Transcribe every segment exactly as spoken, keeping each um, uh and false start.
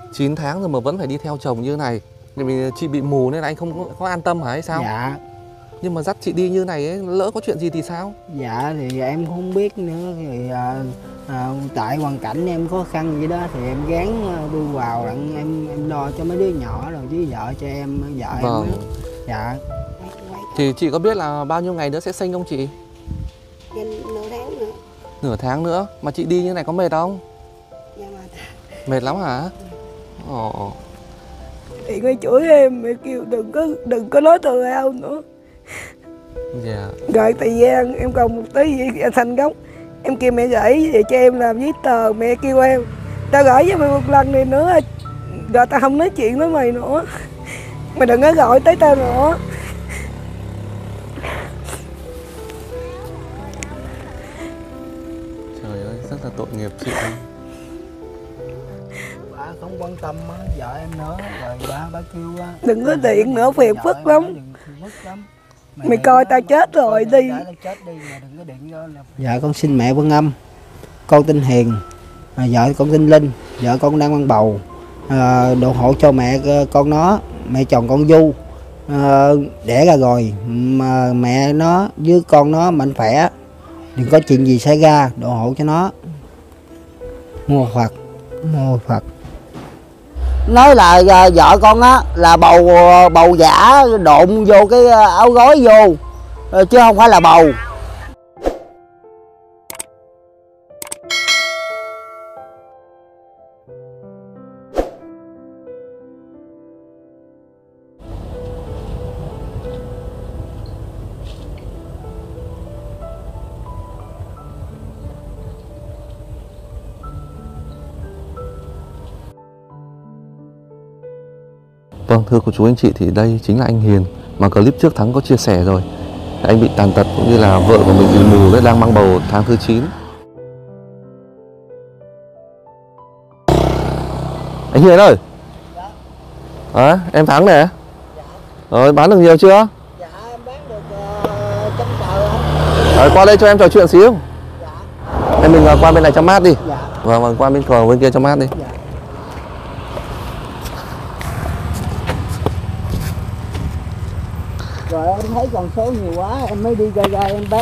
chín tháng rồi mà vẫn phải đi theo chồng như này. Vì chị bị mù nên là anh không có, có an tâm hả hay sao? Dạ. Nhưng mà dắt chị đi như này ấy, lỡ có chuyện gì thì sao? Dạ thì em không biết nữa. Thì à, à, tại hoàn cảnh em khó khăn vậy đó thì em gán đu vào đặng em em lo cho mấy đứa nhỏ rồi chứ vợ cho em vợ Vâng. em đó. Dạ. Thì chị có biết là bao nhiêu ngày nữa sẽ sinh không chị? Dạ, nửa tháng nữa. Nửa tháng nữa. Mà chị đi như này có mệt không? Dạ mà Mệt lắm hả? Ồ. thì ngay chửi em, mẹ kêu đừng có đừng có nói từ ao nữa. Dạ. Rồi thời gian em còn một tí gì thành gốc, em kêu mẹ gửi về cho em làm giấy tờ, mẹ kêu em tao gửi cho mày một lần này nữa rồi tao không nói chuyện với mày nữa, mày đừng có gọi tới tao nữa. Trời ơi, rất là tội nghiệp chị. Bà không quan tâm á, vợ em nữa rồi bà bà kêu á, Đừng có điện nữa, phiền vợ phức em lắm. nói đừng phiền phức lắm. Mày coi tao chết rồi đi. Chết đi mà đừng có điện vô là... Dạ con xin mẹ Vân Âm, con tên Hiền, à, vợ con tên Linh, vợ con đang mang bầu, à, độ hộ cho mẹ con nó, mẹ chồng con Du, à, đẻ ra rồi mà mẹ nó với con nó mạnh khỏe, đừng có chuyện gì xảy ra, độ hộ cho nó. Mua Phật, mua Phật. Nói là uh, vợ con á là bầu bầu giả độn vô cái áo gói vô uh, chứ không phải là bầu. Vâng, thưa cô chú anh chị, thì đây chính là anh Hiền mà clip trước Thắng có chia sẻ rồi. Anh bị tàn tật cũng như là vợ của mình bị mù đấy, đang mang bầu tháng thứ chín. Anh Hiền ơi. Dạ. À, em Thắng này. Dạ. Rồi, bán được nhiều chưa? Dạ em bán được uh, trăm tờ anh. Rồi, qua đây cho em trò chuyện xíu. Dạ. Em mình uh, qua bên này cho mát đi. Dạ. Vâng, vâng, qua bên cầu bên kia cho mát đi. Dạ. Rồi em thấy còn số nhiều quá em mới đi ra ra em bán.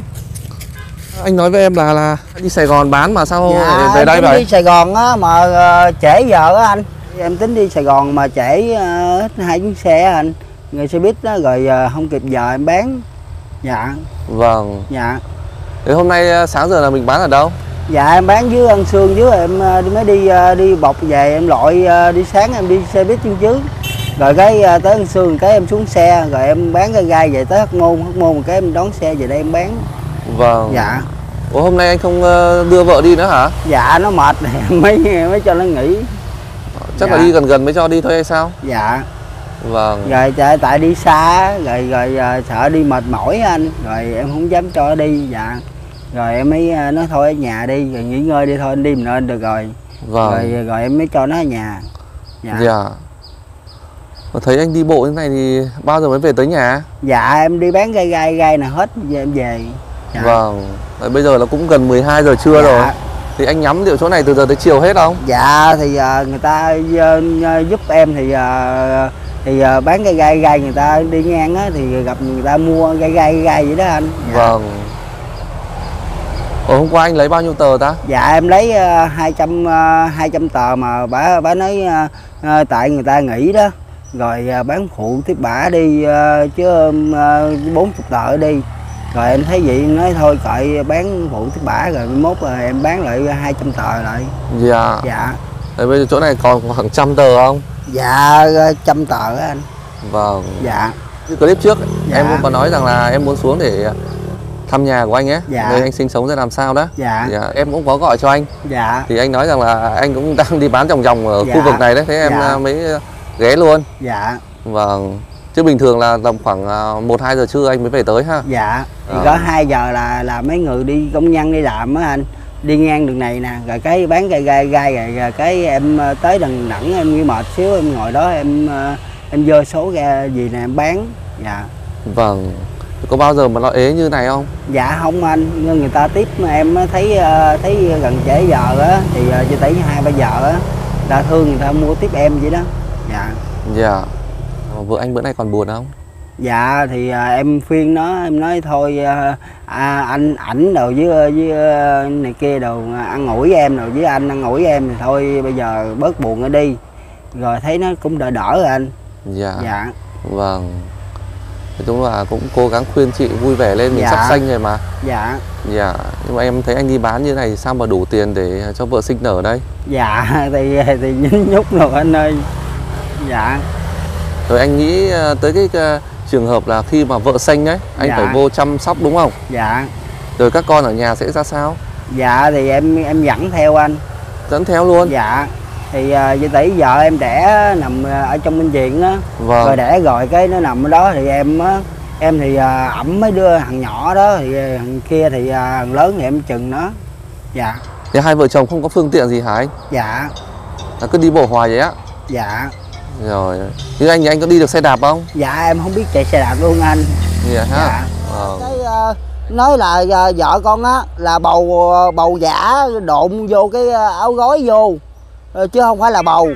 Anh nói với em là là đi Sài Gòn bán mà sao Dạ, lại về đây em vậy? đi Sài Gòn á mà uh, trễ giờ á anh. Em tính đi Sài Gòn mà trễ uh, hai chuyến xe á anh. Người xe buýt đó rồi uh, không kịp giờ em bán. Dạ. Vâng. Dạ. Thế hôm nay sáng giờ là mình bán ở đâu? Dạ em bán dưới An Sương, dưới em uh, mới đi uh, đi bọc về em lội uh, đi sáng em đi xe buýt trên trước. Rồi cái uh, tới An Sương cái em xuống xe rồi em bán cái gai về tới Hóc Môn, Hóc Môn cái em đón xe về đây em bán. Vâng. Dạ. Ủa hôm nay anh không uh, đưa vợ đi nữa hả? Dạ nó mệt mấy mới cho nó nghỉ. Chắc Dạ. là đi gần gần mới cho đi thôi hay sao? Dạ. Vâng. Rồi tại, tại đi xa rồi rồi uh, sợ đi mệt mỏi anh, rồi em không dám cho nó đi. Dạ. Rồi em mới uh, nói thôi ở nhà đi rồi nghỉ ngơi đi thôi, anh đi mình lên được rồi. Vâng. Rồi rồi em mới cho nó ở nhà. Dạ. Dạ. Mà thấy anh đi bộ như này thì bao giờ mới về tới nhà? Dạ em đi bán gai gai gai là hết giờ em về. Dạ. Vâng. Rồi bây giờ là cũng gần mười hai giờ trưa Dạ. rồi. Thì anh nhắm liệu chỗ này từ giờ tới chiều hết không? Dạ thì uh, người ta uh, giúp em thì uh, thì uh, bán gai gai gai người ta đi ngang á thì gặp người ta mua gai gai gai vậy đó anh. Dạ. Vâng. Ủa hôm qua anh lấy bao nhiêu tờ ta? Dạ em lấy uh, hai trăm uh, hai trăm tờ mà bả bả nói uh, uh, tại người ta nghỉ đó. Rồi uh, bán phụ tiếp bả đi uh, chứ bốn mươi tờ đi. Rồi em thấy vậy nói thôi cậy bán phụ tiếp bả rồi mốt rồi em bán lại hai trăm tờ lại. Dạ. Dạ. Rồi bây giờ chỗ này còn khoảng trăm tờ không? Dạ trăm tờ á anh. Vâng. Dạ. Như clip trước Dạ. em cũng có nói rằng là em muốn xuống để thăm nhà của anh ấy, dạ. nơi anh sinh sống ra làm sao đó. Dạ. Dạ. Em cũng có gọi cho anh. Dạ. Thì anh nói rằng là anh cũng đang đi bán vòng vòng ở dạ. khu vực này đấy, thế em dạ. mới ghé luôn. Dạ. Vâng. Chứ bình thường là tầm khoảng một hai giờ trưa anh mới về tới ha. Dạ. Thì à. có hai giờ là là mấy người đi công nhân đi làm á anh, đi ngang đường này nè, rồi cái bán gai gai gai rồi, rồi cái em tới đằng đẳng em nghi mệt xíu em ngồi đó em em dơ số ra gì nè em bán. Dạ. Vâng. Có bao giờ mà nó ế như này không? Dạ không anh, người ta tiếp mà em thấy thấy gần trễ giờ á thì chỉ tới hai ba giờ á ta thương người ta mua tiếp em vậy đó. Dạ. Dạ. Vợ anh bữa nay còn buồn không? Dạ thì à, em khuyên nó, em nói thôi à, à, anh ảnh đồ với với này kia đồ ăn ủi em rồi với anh ăn ủi em thì thôi bây giờ bớt buồn nó đi, rồi thấy nó cũng đỡ đỡ rồi anh. Dạ. Dạ. Vâng. Nói chung là cũng cố gắng khuyên chị vui vẻ lên, mình Dạ. sắp sanh rồi mà. Dạ. Dạ. Nhưng mà em thấy anh đi bán như này sao mà đủ tiền để cho vợ sinh nở đây? Dạ thì thì nhín nhúc rồi anh ơi. Dạ. Rồi anh nghĩ tới cái trường hợp là khi mà vợ sanh đấy, anh Dạ. phải vô chăm sóc đúng không? Dạ. Rồi các con ở nhà sẽ ra sao? Dạ thì em em dẫn theo anh. Dẫn theo luôn? Dạ. Thì uh, tỷ vợ em đẻ nằm ở trong bệnh viện á. Vâng. Rồi đẻ rồi cái nó nằm ở đó thì em á, em thì uh, ẩm mấy đứa thằng nhỏ đó, thì thằng kia thì uh, thằng lớn thì em chừng nó. Dạ. Thế hai vợ chồng không có phương tiện gì hả anh? Dạ. Là cứ đi bộ hoài vậy á? Dạ. Rồi. Như anh thì anh có đi được xe đạp không? Dạ em không biết chạy xe đạp luôn anh. Dạ ha. Dạ. Ờ. Cái uh, nói là uh, vợ con á là bầu bầu giả độn vô cái áo gói vô, uh, chứ không phải là bầu.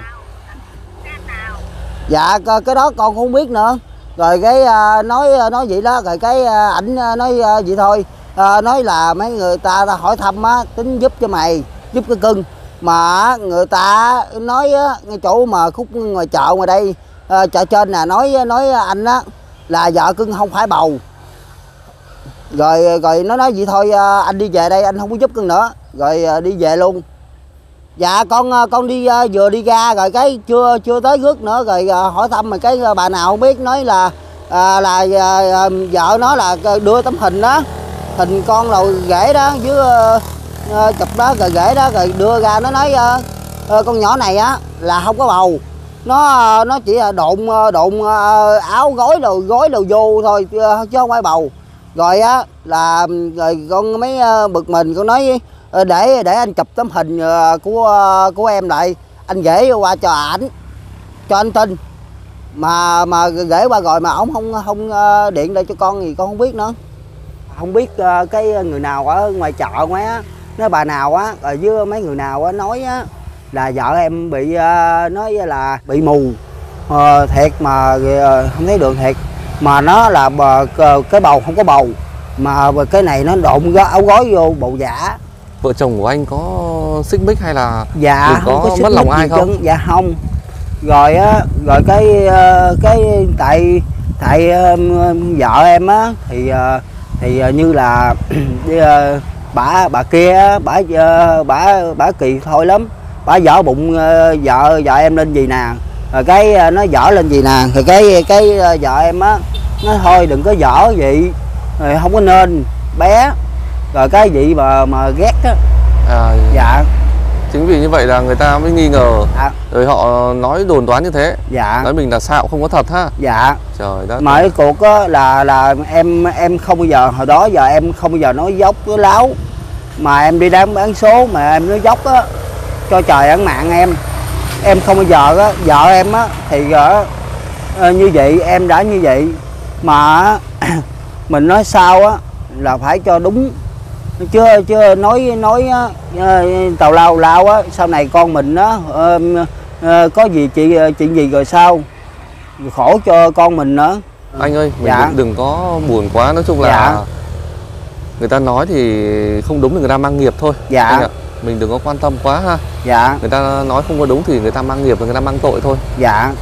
Dạ cái đó con không biết nữa. Rồi cái uh, nói nói vậy đó, rồi cái uh, ảnh nói uh, vậy thôi. Uh, nói là mấy người ta, ta hỏi thăm á, tính giúp cho mày, giúp cái cưng. Mà người ta nói á, ngay chỗ mà khúc ngoài chợ ngoài đây, uh, chợ trên nè, nói nói anh á là vợ cưng không phải bầu. Rồi rồi nó nói vậy thôi, uh, anh đi về đây, anh không có giúp cưng nữa. Rồi uh, đi về luôn. Dạ con con đi uh, vừa đi ra rồi cái chưa chưa tới rước nữa, rồi uh, hỏi thăm mà cái uh, bà nào không biết nói là uh, là uh, vợ nó là đưa tấm hình đó, hình con đầu rể đó với uh, uh, chụp đó rồi rể đó, rồi đưa ra nó nói uh, uh, con nhỏ này á là không có bầu, nó uh, nó chỉ là độn độn uh, áo gói đồ gói đồ vô thôi uh, chứ không phải bầu. Rồi á là rồi con mới uh, bực mình, con nói uh, để để anh chụp tấm hình uh, của uh, của em lại, anh gửi qua cho ảnh cho anh tin. Mà mà gửi qua rồi mà ổng không không uh, điện lại cho con thì con không biết nữa. Không biết uh, cái người nào ở ngoài chợ ngoài á, nói bà nào á, rồi với mấy người nào á nói á là vợ em bị uh, nói là bị mù uh, thiệt mà uh, không thấy đường thiệt, mà nó là bờ, cái bầu không có bầu, mà cái này nó độn áo gói vô bầu giả. Vợ chồng của anh có xích mích hay là dạ có, không có mất lòng ai không? Chân. Dạ không. Rồi á, rồi cái cái tại tại vợ em á thì thì như là bà bà kia bà bà bà kỳ thôi lắm, bà dở bụng vợ vợ em lên gì nè, rồi cái nó dở lên gì nè, rồi cái cái vợ em á nói thôi đừng có dở vậy, rồi không có nên bé, rồi cái vị mà mà ghét á. À, dạ. Chính vì như vậy là người ta mới nghi ngờ, à. Rồi họ nói đồn đoán như thế. Dạ. Nói mình là xạo không có thật ha. Dạ. Trời đất. Mà cái cuộc á là là em em không bao giờ, hồi đó giờ em không bao giờ nói dốc với láo, mà em đi đám bán số mà em nói dốc á cho trời ân mạng em em không bao giờ á, vợ em á thì uh, như vậy em đã như vậy mà mình nói sao á là phải cho đúng, chứ chứ nói nói uh, tào lao lao á sau này con mình á uh, uh, có gì chị chuyện gì rồi sao khổ cho con mình nữa. Anh ơi mình dạ. đừng, đừng có buồn quá, nói chung là dạ. người ta nói thì không đúng thì người ta mang nghiệp thôi. Dạ. Anh ạ. Mình đừng có quan tâm quá ha. Dạ. Người ta nói không có đúng thì người ta mang nghiệp và người ta mang tội thôi. Dạ.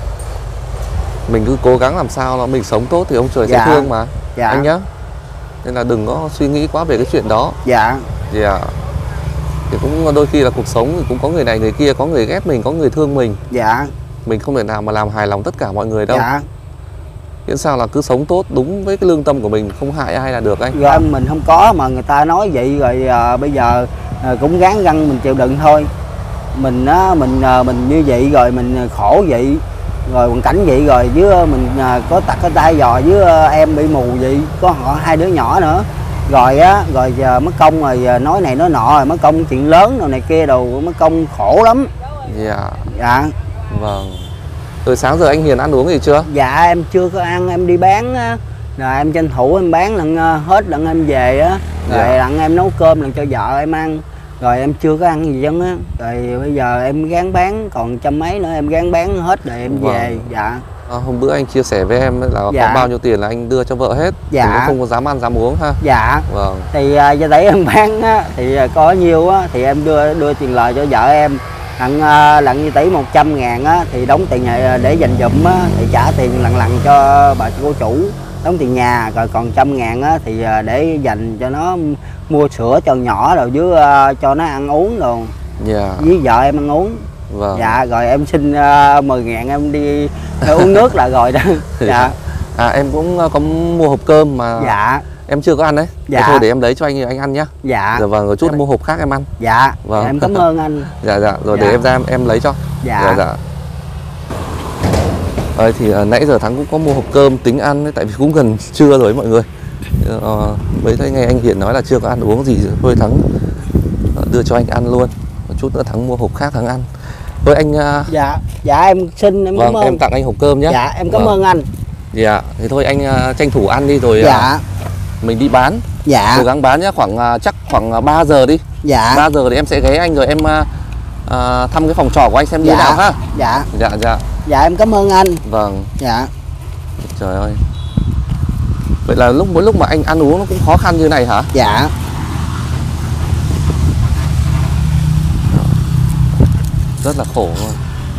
Mình cứ cố gắng làm sao là mình sống tốt thì ông trời dạ. sẽ thương mà. Dạ. Anh nhá. Nên là đừng có suy nghĩ quá về cái chuyện đó. Dạ. Dạ. Thì cũng đôi khi là cuộc sống thì cũng có người này người kia, có người ghét mình, có người thương mình. Dạ. Mình không thể nào mà làm hài lòng tất cả mọi người đâu. Dạ. Miễn sao là cứ sống tốt đúng với cái lương tâm của mình, không hại ai là được anh. Rồi mình không có mà người ta nói vậy rồi à, bây giờ à, cũng gán găng mình chịu đựng thôi. Mình á mình à, mình như vậy rồi mình khổ vậy, rồi hoàn cảnh vậy rồi với mình à, có tật cái tay giò với à, em bị mù vậy, có họ hai đứa nhỏ nữa. Rồi á rồi giờ mất công rồi nói này nói nọ, rồi mất công chuyện lớn rồi này kia đồ, mất công khổ lắm. Dạ. Dạ. Vâng. Từ sáng giờ anh Hiền ăn uống gì chưa? Dạ em chưa có ăn, em đi bán á, rồi em tranh thủ em bán lần hết lần em về á, rồi dạ. lần em nấu cơm lần cho vợ em ăn, rồi em chưa có ăn gì dân á, rồi bây giờ em gán bán còn trăm mấy nữa, em gán bán hết rồi em Vâng. về. Dạ. À, hôm bữa anh chia sẻ với em là Dạ. có bao nhiêu tiền là anh đưa cho vợ hết. Dạ. Thì cũng không có dám ăn dám uống ha. Dạ. Vâng. Thì à, giờ đấy em bán á, thì có nhiêu á thì em đưa đưa tiền lời cho vợ em. Lặng à, lặng như tỷ một trăm ngàn á thì đóng tiền à, để dành dụm á thì trả tiền lặng lặng cho bà cô chủ, đóng tiền nhà, rồi còn trăm ngàn á thì à, để dành cho nó mua sữa cho nhỏ rồi với à, cho nó ăn uống rồi Dạ. với vợ em ăn uống. Vâng. Dạ, rồi em xin uh, mười ngàn em đi uh, uống nước là rồi đó. Dạ. À em cũng có mua hộp cơm mà Dạ. em chưa có ăn đấy. Dạ. Thế thôi để em lấy cho anh anh ăn nhá. Dạ. Dạ vâng, rồi chút mua hộp khác em ăn. Dạ. Vâng. Em cảm ơn anh. Dạ dạ, rồi Dạ. để em ra em, em lấy cho. Dạ. Dạ dạ. Đấy, thì uh, nãy giờ Thắng cũng có mua hộp cơm tính ăn đấy, tại vì cũng gần trưa rồi mọi người. Uh, mấy thấy nghe anh Hiền nói là chưa có ăn uống gì, thôi Thắng uh, đưa cho anh ăn luôn. Một chút nữa Thắng mua hộp khác Thắng ăn. Thôi anh uh, Dạ. Dạ em xin em vâng, cảm ơn. em tặng anh hộp cơm nhé. Dạ em cảm Vâng. ơn anh. Dạ, thế thôi anh uh, tranh thủ ăn đi rồi Dạ. uh, mình đi bán. Dạ. Cố gắng bán nhé, khoảng uh, chắc khoảng uh, ba giờ đi. Dạ. ba giờ thì em sẽ ghé anh rồi em uh, uh, thăm cái phòng trọ của anh xem như Dạ. thế nào ha. Dạ. Dạ dạ. Dạ em cảm ơn anh. Vâng. Dạ. Trời ơi. Vậy là lúc mỗi lúc mà anh ăn uống nó cũng khó khăn như này hả? Dạ. Rất là khổ luôn.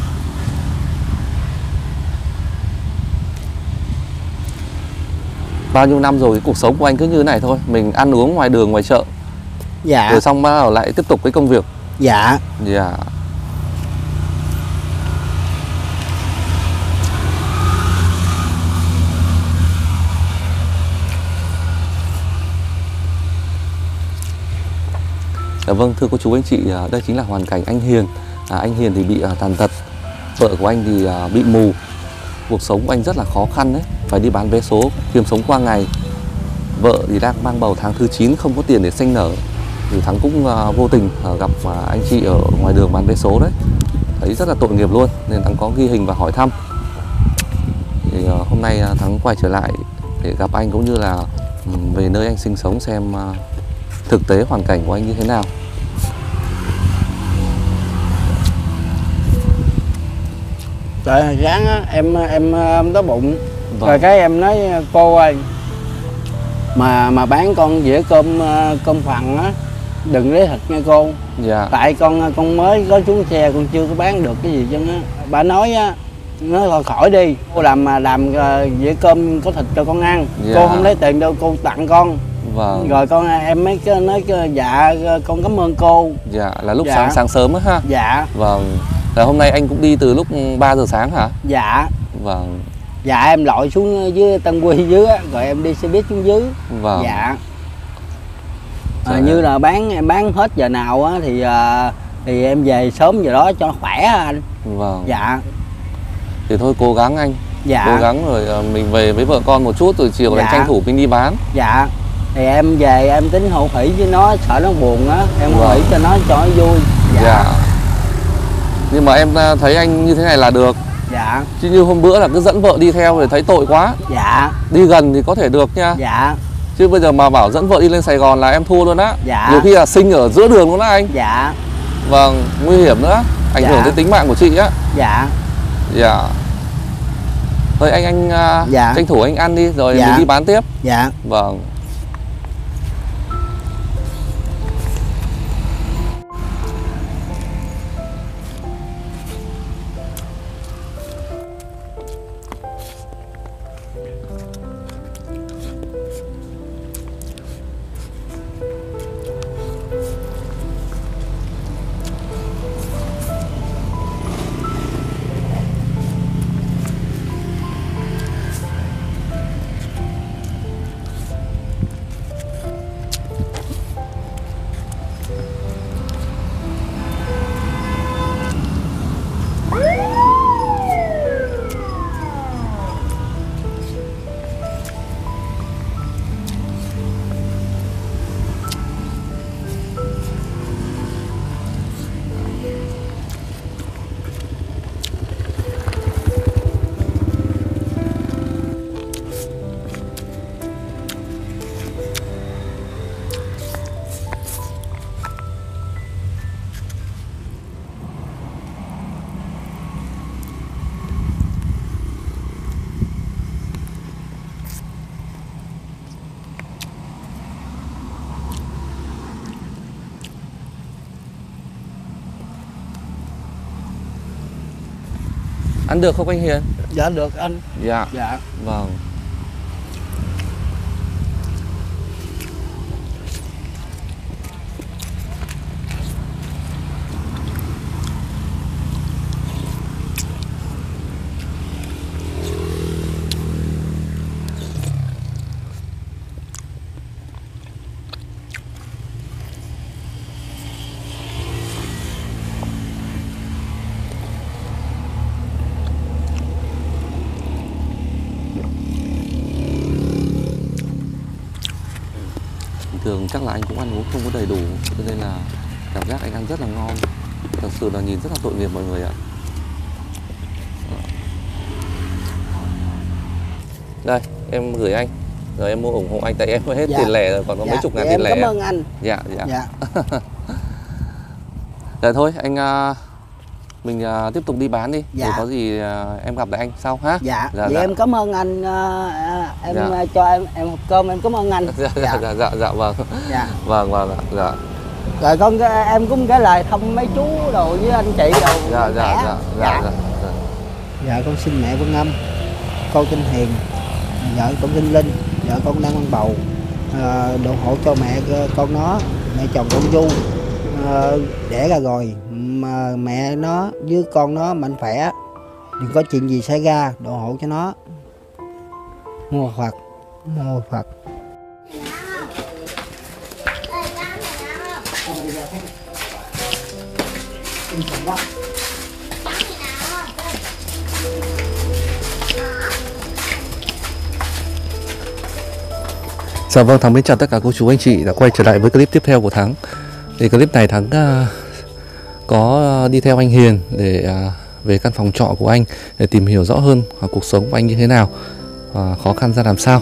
Bao nhiêu năm rồi cái cuộc sống của anh cứ như thế này thôi. Mình ăn uống ngoài đường ngoài chợ. Dạ. Rồi xong bắt đầu lại tiếp tục cái công việc. Dạ. Dạ. Dạ vâng, thưa cô chú anh chị, đây chính là hoàn cảnh anh Hiền. à, Anh Hiền thì bị à, tàn tật. Vợ của anh thì à, bị mù. Cuộc sống của anh rất là khó khăn đấy, phải đi bán vé số kiếm sống qua ngày. Vợ thì đang mang bầu tháng thứ chín, không có tiền để sinh nở. Thì Thắng cũng à, vô tình à, gặp à, anh chị ở ngoài đường bán vé số đấy. Thấy rất là tội nghiệp luôn, nên Thắng có ghi hình và hỏi thăm. Thì à, hôm nay à, Thắng quay trở lại để gặp anh cũng như là um, về nơi anh sinh sống xem à, thực tế hoàn cảnh của anh như thế nào. Trời ráng á, em em em đói bụng. Vâng. Rồi cái em nói cô ơi, mà mà bán con dĩa cơm cơm phần á, đừng lấy thịt nha cô. Dạ. Tại con con mới có xuống xe, con chưa có bán được cái gì chứ á. Bà nói á, nói thôi khỏi đi, cô làm mà làm dĩa cơm có thịt cho con ăn. Dạ. Cô không lấy tiền đâu, cô tặng con. Vâng. Rồi con em mới nói dạ con cảm ơn cô. Dạ, là lúc Dạ. sáng sáng sớm á ha. Dạ. Vâng. Là hôm nay anh cũng đi từ lúc ba giờ sáng hả? Dạ. Vâng. Dạ em lội xuống dưới Tân Quy dưới á, rồi em đi xe buýt xuống dưới. Vâng. Dạ. À, Trời như ơi. là bán em bán hết giờ nào á thì à, thì em về sớm giờ đó cho nó khỏe anh. Vâng. Dạ. Thì thôi cố gắng anh. Dạ. Cố gắng rồi à, mình về với vợ con một chút rồi chiều lại Dạ. tranh thủ mình đi bán. Dạ. Thì em về em tính hộ khỉ với nó, sợ nó buồn á, em hộ Vâng. khỉ cho nó cho nó vui. Dạ. Dạ. Nhưng mà em à, thấy anh như thế này là được. Dạ. Chứ như hôm bữa là cứ dẫn vợ đi theo thì thấy tội quá. Dạ. Đi gần thì có thể được nha. Dạ. Chứ bây giờ mà bảo dẫn vợ đi lên Sài Gòn là em thua luôn á. Dạ. Nhiều khi là sinh ở giữa đường luôn á anh. Dạ. Vâng, nguy hiểm nữa. Ảnh Dạ. hưởng tới tính mạng của chị á. Dạ. Dạ. Thôi anh anh à, Dạ. tranh thủ anh ăn đi rồi Dạ. mình đi bán tiếp. Dạ. Vâng. Ăn được không anh Hiền? Dạ được anh. Dạ. Dạ. Vâng. Thường chắc là anh cũng ăn uống không có đầy đủ, cho nên là cảm giác anh ăn rất là ngon. Thật sự là nhìn rất là tội nghiệp mọi người ạ. Đây, em gửi anh. Rồi em mua ủng hộ anh, tại em hết Dạ. tiền lẻ rồi, còn có Dạ. mấy chục ngàn Dạ, tiền em lẻ. cảm ơn anh. Dạ, dạ. Dạ. Dạ thôi, anh uh, mình uh, tiếp tục đi bán đi. Dạ. Rồi có gì uh, em gặp lại anh sau ha. Dạ. Dạ, Vậy dạ. em cảm ơn anh, uh, em Dạ. uh, cho em em hộp cơm, em cảm ơn anh. Dạ, dạ, dạ, dạ, dạ, vâng. Dạ. Vâng, vâng, dạ, dạ. Rồi con em cũng gửi lời thăm mấy chú đồ với anh chị đồ. Dạ, dạ, dạ, dạ, dạ, dạ, dạ. Dạ con xin mẹ Vân Âm, con tên Hiền, vợ con tên Linh, vợ con đang mang bầu, à, độ hộ cho mẹ con nó, mẹ chồng con Du, à, đẻ ra rồi mà mẹ nó với con nó mạnh khỏe, đừng có chuyện gì xảy ra, độ hộ cho nó. Mô Phật, mô Phật. Dạ vâng, Thắng mến chào tất cả cô chú anh chị đã quay trở lại với clip tiếp theo của Thắng. Thì clip này Thắng uh, có đi theo anh Hiền để uh, về căn phòng trọ của anh để tìm hiểu rõ hơn uh, cuộc sống của anh như thế nào, uh, khó khăn ra làm sao.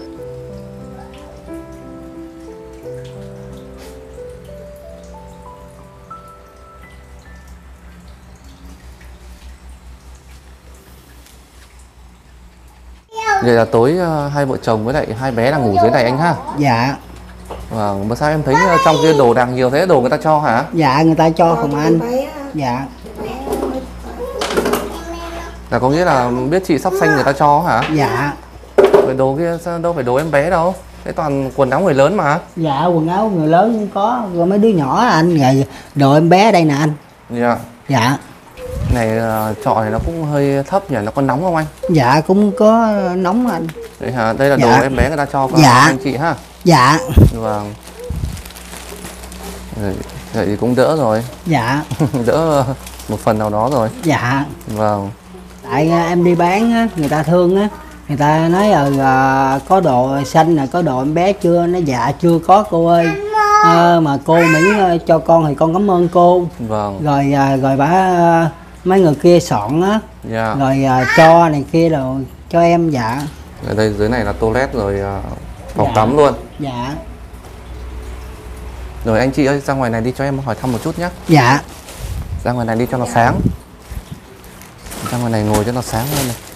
Vậy là tối uh, hai vợ chồng với lại hai bé là ngủ dưới này anh ha? Dạ. Vâng, mà sao em thấy uh, trong kia đồ đạc nhiều thế, đồ người ta cho hả? Dạ người ta cho không anh. Dạ. Là có nghĩa là biết chị sắp sanh người ta cho hả? Dạ. Cái đồ kia sao đâu phải đồ em bé đâu, cái toàn quần áo người lớn mà. Dạ quần áo người lớn cũng có, rồi mấy đứa nhỏ anh, rồi đồ em bé đây nè anh. Dạ. Dạ. Này uh, trọ này nó cũng hơi thấp nhỉ, nó có nóng không anh? Dạ cũng có nóng anh. Đấy hả? Đây là Dạ. đồ em bé người ta cho các Dạ. anh chị ha. Dạ. Vâng. Vậy, vậy thì cũng đỡ rồi. Dạ. Đỡ một phần nào đó rồi. Dạ. Vâng. Tại em đi bán á, người ta thương á, người ta nói là à, có đồ xanh là có đồ em bé chưa, nó dạ chưa có cô ơi. À, mà cô miễn à, cho con thì con cảm ơn cô. Vâng. Rồi à, rồi bả à, mấy người kia soạn á. Dạ. Rồi à, cho này kia rồi cho em. Dạ. Ở đây dưới này là toilet rồi, uh, phòng Dạ. tắm luôn. Dạ. Rồi anh chị ơi, ra ngoài này đi cho em hỏi thăm một chút nhé. Dạ. Ra ngoài này đi cho nó sáng. Ra ngoài này ngồi cho nó sáng hơn này.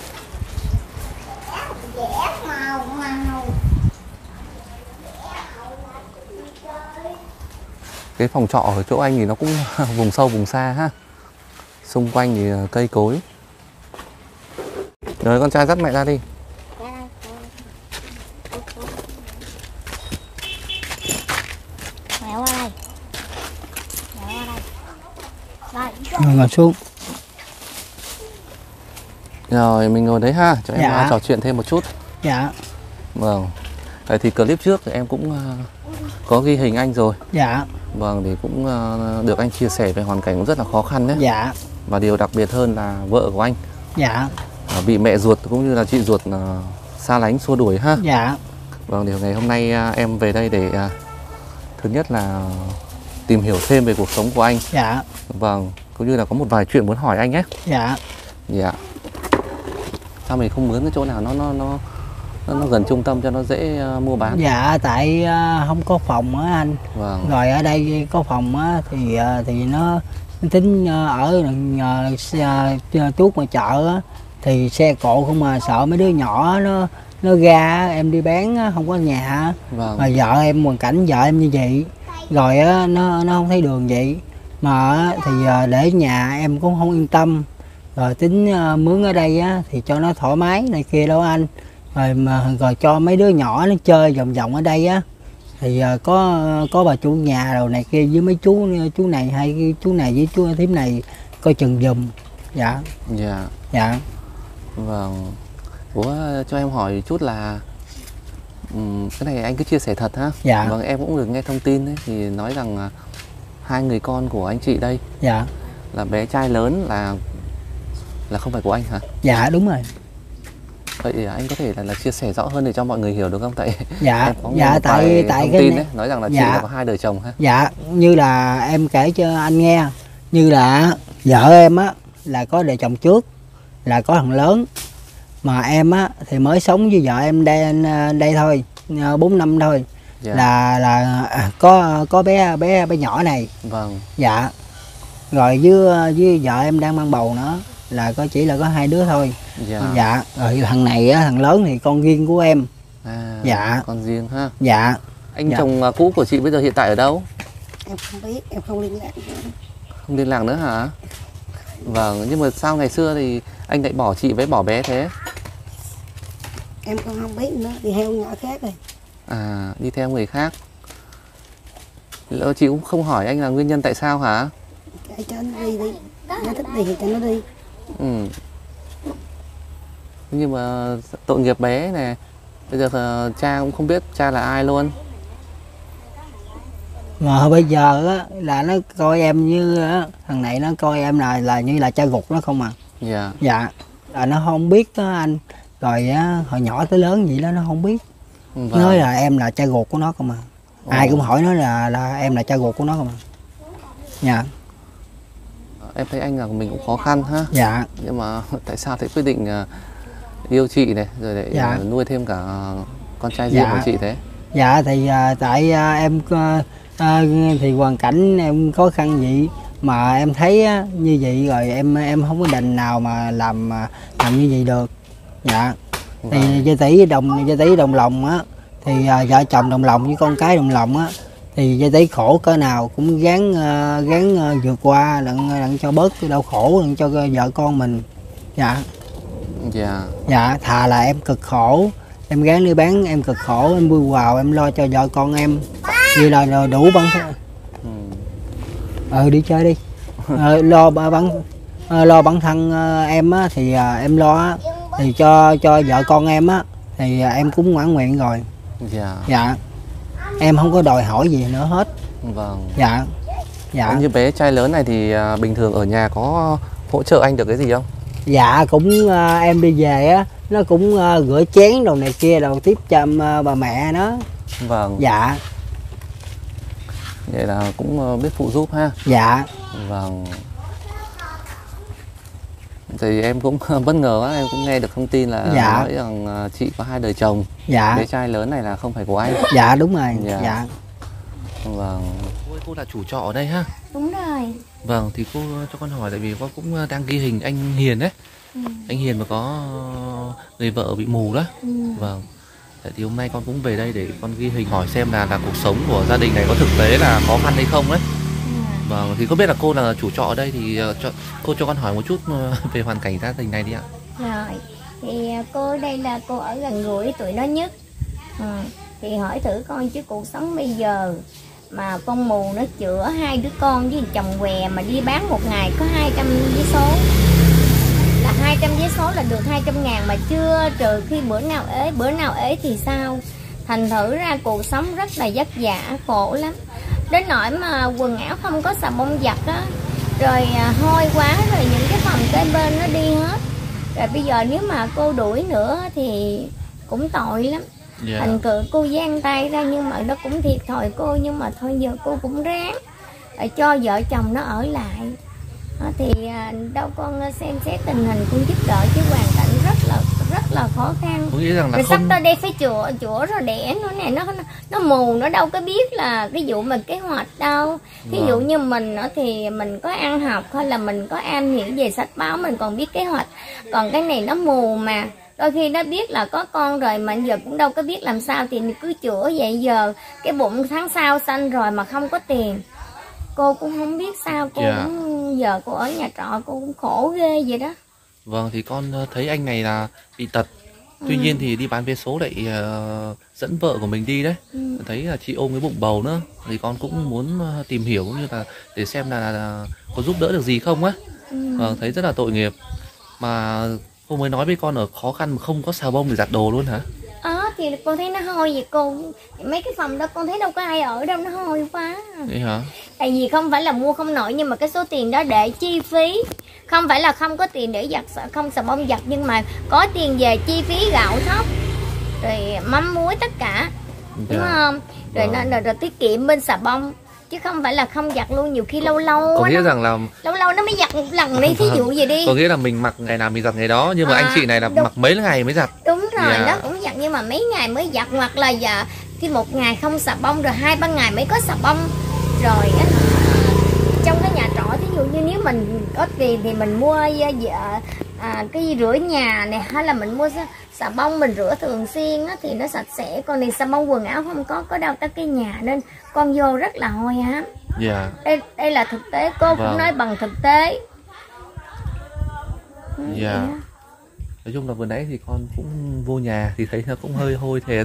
Cái phòng trọ ở chỗ anh thì nó cũng vùng sâu vùng xa ha. Xung quanh thì cây cối. Rồi con trai dắt mẹ ra đi. Mẹ qua đây. Mẹ qua đây. Đây. Rồi ngồi xuống. Rồi mình ngồi đấy ha, cho em Dạ. uh, trò chuyện thêm một chút. Dạ. Vâng. Vậy thì clip trước thì em cũng uh, có ghi hình anh rồi. Dạ. Vâng, thì cũng uh, được anh chia sẻ về hoàn cảnh cũng rất là khó khăn đấy. Dạ. Và điều đặc biệt hơn là vợ của anh Dạ. uh, bị mẹ ruột cũng như là chị ruột uh, xa lánh xua đuổi ha. Dạ. Vâng, thì ngày hôm nay uh, em về đây để uh, thứ nhất là tìm hiểu thêm về cuộc sống của anh. Dạ. Vâng, cũng như là có một vài chuyện muốn hỏi anh ấy. Dạ. Dạ. Sao mình không mướn cái chỗ nào nó nó nó nó, nó gần trung tâm cho nó dễ uh, mua bán? Dạ tại uh, không có phòng á anh. Vâng. Rồi ở đây có phòng á thì uh, thì nó tính uh, ở uh, tuốt ngoài chợ á thì xe cộ không, mà sợ mấy đứa nhỏ nó nó ra em đi bán á, không có nhà. Vâng. Mà vợ em hoàn cảnh vợ em như vậy rồi á, nó nó không thấy đường vậy mà á, thì uh, để nhà em cũng không yên tâm. rồi tính uh, mướn ở đây á thì cho nó thoải mái này kia đâu anh, rồi mà rồi cho mấy đứa nhỏ nó chơi vòng vòng ở đây á, thì uh, có có bà chủ nhà rồi này kia với mấy chú chú này hay chú này với chú thím này coi chừng giùm. Dạ. Dạ. Dạ. Vâng. Ủa cho em hỏi chút là um, cái này anh cứ chia sẻ thật ha. Dạ. Vâng, em cũng được nghe thông tin ấy, thì nói rằng uh, hai người con của anh chị đây. Dạ. Là bé trai lớn là là không phải của anh hả? Dạ đúng rồi. Vậy anh có thể là, là chia sẻ rõ hơn để cho mọi người hiểu được không? Tại dạ em có dạ tại tại thông cái tin này, đấy nói rằng là dạ, chị là có hai đời chồng ha. Dạ, như là em kể cho anh nghe, như là vợ em á là có đời chồng trước, là có thằng lớn, mà em á thì mới sống với vợ em đây đây thôi, bốn năm thôi. Dạ. là là có có bé bé bé nhỏ này. Vâng. Dạ. Rồi với với vợ em đang mang bầu nữa, là có chỉ là có hai đứa thôi. Dạ. Dạ. Rồi thằng này á, thằng lớn thì con riêng của em. À, dạ. Con riêng ha. Dạ. Anh dạ. chồng cũ của chị bây giờ hiện tại ở đâu? Em không biết, em không liên lạc nữa. Không liên lạc nữa hả? Vâng, nhưng mà sao ngày xưa thì anh lại bỏ chị với bỏ bé thế? Em cũng không biết nữa, đi theo nhỏ khác rồi. À, đi theo người khác. Lỡ chị cũng không hỏi anh là nguyên nhân tại sao hả? Cái cho nó đi đi, nó thích đi thì cho nó đi. Ừ. Nhưng mà tội nghiệp bé này, bây giờ cha cũng không biết cha là ai luôn. Mà bây giờ á là nó coi em như á, thằng này nó coi em là là như là cha ruột nó không à. Dạ. Dạ. Là nó không biết đó anh. Rồi á hồi nhỏ tới lớn vậy đó nó không biết. Vâng. Nói là em là cha ruột của nó không à. Ồ. Ai cũng hỏi nó là là em là cha ruột của nó không à. Dạ. Em thấy anh là mình cũng khó khăn ha. Dạ. Nhưng mà tại sao lại quyết định uh, yêu chị này rồi lại dạ. uh, nuôi thêm cả uh, con trai riêng dạ. của chị thế? Dạ thì uh, tại uh, em uh, uh, thì hoàn cảnh em khó khăn vậy mà em thấy uh, như vậy rồi em em không có đành nào mà làm uh, làm như vậy được. Dạ. Vâng. Thì Gia Tỷ đồng Gia Tỷ đồng lòng á, thì uh, vợ chồng đồng lòng với con cái đồng lòng á, thì Gia Tỷ khổ cỡ nào cũng gắng uh, gắng uh, vượt qua đặng đặng cho bớt cái đau khổ, đặng cho vợ con mình. Dạ. Dạ. Dạ, thà là em cực khổ, em gắng đi bán em cực khổ, em vui vào em lo cho vợ con em, vì là đủ bản thân. Ừ. ừ đi chơi đi. ờ, lo bản ờ, lo bản thân uh, em á, thì uh, em lo á, thì cho cho vợ con em á thì uh, em cũng mãn nguyện rồi. Dạ. Dạ. Em không có đòi hỏi gì nữa hết. Vâng. Dạ. Dạ. Như bé trai lớn này thì uh, bình thường ở nhà có hỗ trợ anh được cái gì không? Dạ cũng uh, em đi về á nó cũng uh, rửa chén đồ này kia đồ tiếp chăm uh, bà mẹ nó. Vâng. Dạ. Vậy là cũng uh, biết phụ giúp ha. Dạ. Vâng. Thì em cũng bất ngờ á, em cũng nghe được thông tin là dạ. nói rằng uh, chị có hai đời chồng. Dạ. Bé trai lớn này là không phải của anh. Dạ đúng rồi. Dạ. Dạ. Vâng. Cô, cô là chủ trọ ở đây ha? Đúng rồi. Vâng, thì cô cho con hỏi tại vì con cũng đang ghi hình anh Hiền đấy. Ừ. Anh Hiền mà có người vợ bị mù đó. Ừ. Vâng. Thì hôm nay con cũng về đây để con ghi hình hỏi xem là là cuộc sống của gia đình này có thực tế là khó khăn hay không đấy. Ừ. Vâng, thì có biết là cô là chủ trọ ở đây thì cho, cô cho con hỏi một chút về hoàn cảnh gia đình này đi ạ. Rồi, thì cô ở đây là cô ở gần gũi tụi nó nhất. Ừ. Thì hỏi thử con chứ cuộc sống bây giờ mà con mù nó chữa hai đứa con với chồng què mà đi bán một ngày có hai trăm vé số, là hai trăm vé số là được hai trăm ngàn mà chưa trừ khi bữa nào ế, bữa nào ế thì sao. Thành thử ra cuộc sống rất là vất vả, khổ lắm. Đến nỗi mà quần áo không có xà bông giặt á, rồi hôi quá, rồi những cái phòng kế bên nó đi hết. Rồi bây giờ nếu mà cô đuổi nữa thì cũng tội lắm. Yeah. Thành cự cô giang tay ra nhưng mà nó cũng thiệt thòi cô, nhưng mà thôi giờ cô cũng ráng để cho vợ chồng nó ở lại. Đó, thì à, đâu con xem xét tình hình cũng giúp đỡ chứ hoàn cảnh rất là rất là khó khăn. Nghĩ rằng là rồi không... sắp tới đây phải chữa chữa rồi đẻ nó này, nó nó mù, nó đâu có biết là cái vụ mình kế hoạch đâu. Ví wow. dụ như mình đó thì mình có ăn học hay là mình có am hiểu về sách báo, mình còn biết kế hoạch. Còn cái này nó mù mà đôi khi nó biết là có con rồi mà giờ cũng đâu có biết làm sao, thì mình cứ chữa vậy. Giờ cái bụng tháng sau sanh rồi mà không có tiền, cô cũng không biết sao. Cô yeah. cũng giờ cô ở nhà trọ cô cũng khổ ghê vậy đó. Vâng, thì con ờ, thấy anh này là bị tật. Tuy Ừ. nhiên thì đi bán vé số lại ờ, dẫn vợ của mình đi đấy. Ừ. Thấy là chị ôm cái bụng bầu nữa. Thì con cũng muốn ờ, tìm hiểu cũng như là để xem là, là có giúp đỡ được gì không á. Ừ. Vâng, thấy rất là tội nghiệp. Mà cô mới nói với con ở khó khăn mà không có xà bông để giặt đồ luôn hả? Ờ thì con thấy nó hôi vậy cô. Mấy cái phòng đó con thấy đâu có ai ở đâu, nó hôi quá. Vậy hả? Tại vì không phải là mua không nổi, nhưng mà cái số tiền đó để chi phí. Không phải là không có tiền để giặt, không xà bông giặt, nhưng mà có tiền về chi phí gạo thóc, rồi mắm muối tất cả, đúng Dạ. không? Rồi, Vâng. nó, rồi, rồi tiết kiệm bên xà bông, chứ không phải là không giặt luôn. Nhiều khi lâu lâu Có á, nghĩa nó, rằng là lâu lâu nó mới giặt một lần đi, thí dụ gì đi. có nghĩa là mình mặc ngày nào mình giặt ngày đó, nhưng mà À, anh chị này là đúng. mặc mấy ngày mới giặt. Đúng rồi, Dạ. nó cũng giặt nhưng mà mấy ngày mới giặt, hoặc là giờ khi một ngày không xà bông rồi hai ba ngày mới có xà bông. Rồi á, trong cái nhà trọ, thí dụ như nếu mình có tiền thì mình mua à, à, cái rửa nhà này, hay là mình mua xà bông mình rửa thường xuyên á, thì nó sạch sẽ. Còn thì xà bông quần áo không có có đâu tới cái nhà, nên con vô rất là hôi hám. Dạ. Đây, đây là thực tế, cô Vâng. cũng nói bằng thực tế. Ừ, Dạ. vậy đó. Nói chung là vừa nãy thì con cũng vô nhà thì thấy nó cũng hơi hôi thiệt.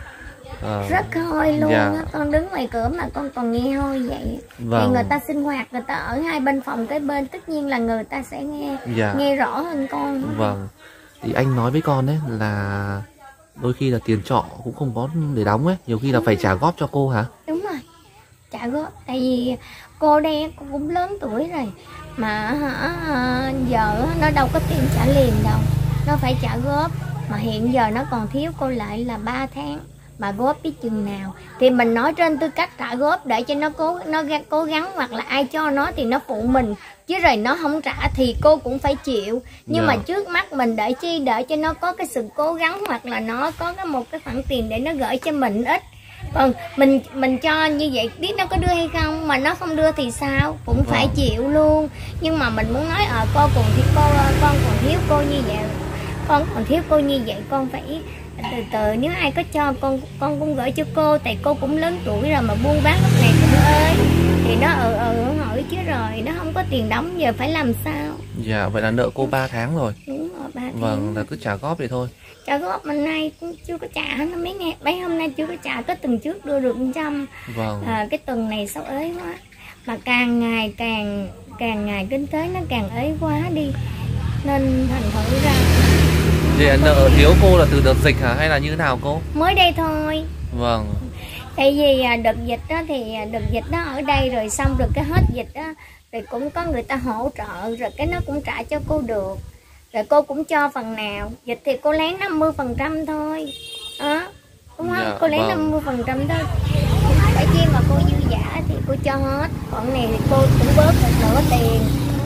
Ờ, Rất hôi luôn Dạ. á. Con đứng ngoài cửa mà con còn nghe hôi vậy. Vâng. Thì người ta sinh hoạt, người ta ở hai bên phòng cái bên, tất nhiên là người ta sẽ nghe Dạ. nghe rõ hơn con. Vâng. Thì anh nói với con ấy là đôi khi là tiền trọ cũng không có để đóng ấy, nhiều khi là phải trả góp cho cô hả? Đúng rồi, trả góp. Tại vì cô đây cô cũng lớn tuổi rồi, mà hả, giờ nó đâu có tiền trả liền đâu, nó phải trả góp. Mà hiện giờ nó còn thiếu cô lại là ba tháng, mà góp biết chừng nào. Thì mình nói trên tư cách trả góp để cho nó cố nó ga- cố gắng, hoặc là ai cho nó thì nó phụ mình, chứ rồi nó không trả thì cô cũng phải chịu. Nhưng Dạ. mà trước mắt mình để chi, để cho nó có cái sự cố gắng, hoặc là nó có cái một cái khoản tiền để nó gửi cho mình ít. Còn mình mình cho như vậy biết nó có đưa hay không, mà nó không đưa thì sao, cũng phải Vâng. chịu luôn. Nhưng mà mình muốn nói ở cô còn thì cô con còn thiếu cô như vậy, con còn thiếu cô như vậy, con phải từ từ. Nếu ai có cho con con cũng gửi cho cô, tại cô cũng lớn tuổi rồi mà buôn bán lúc này cũng ới, thì nó ừ ừ hỏi chứ rồi nó không có tiền đóng, giờ phải làm sao? Dạ, vậy là nợ cô ba tháng rồi. Đúng rồi, ba tháng. Vâng, là cứ trả góp vậy thôi. Trả góp hôm nay cũng chưa có trả, nó mấy ngày mấy hôm nay chưa có trả. Cái tuần trước đưa được một trăm, Vâng. à, cái tuần này sao ế quá. Mà càng ngày càng càng ngày kinh tế nó càng ế quá đi, nên thành thử ra Vậy nợ thiếu cô là từ đợt dịch hả hay là như thế nào cô? mới đây thôi. Vâng. Tại vì à, đợt dịch đó thì à, đợt dịch nó ở đây rồi, xong rồi cái hết dịch đó rồi cũng có người ta hỗ trợ, rồi cái nó cũng trả cho cô được, rồi cô cũng cho phần nào. Dịch thì cô lấy năm mươi phần trăm thôi đó, đúng không? Dạ, Cô lấy vâng. năm mươi phần trăm thôi. Bởi khi mà cô dư giả thì cô cho hết, còn này thì cô cũng bớt một nửa tiền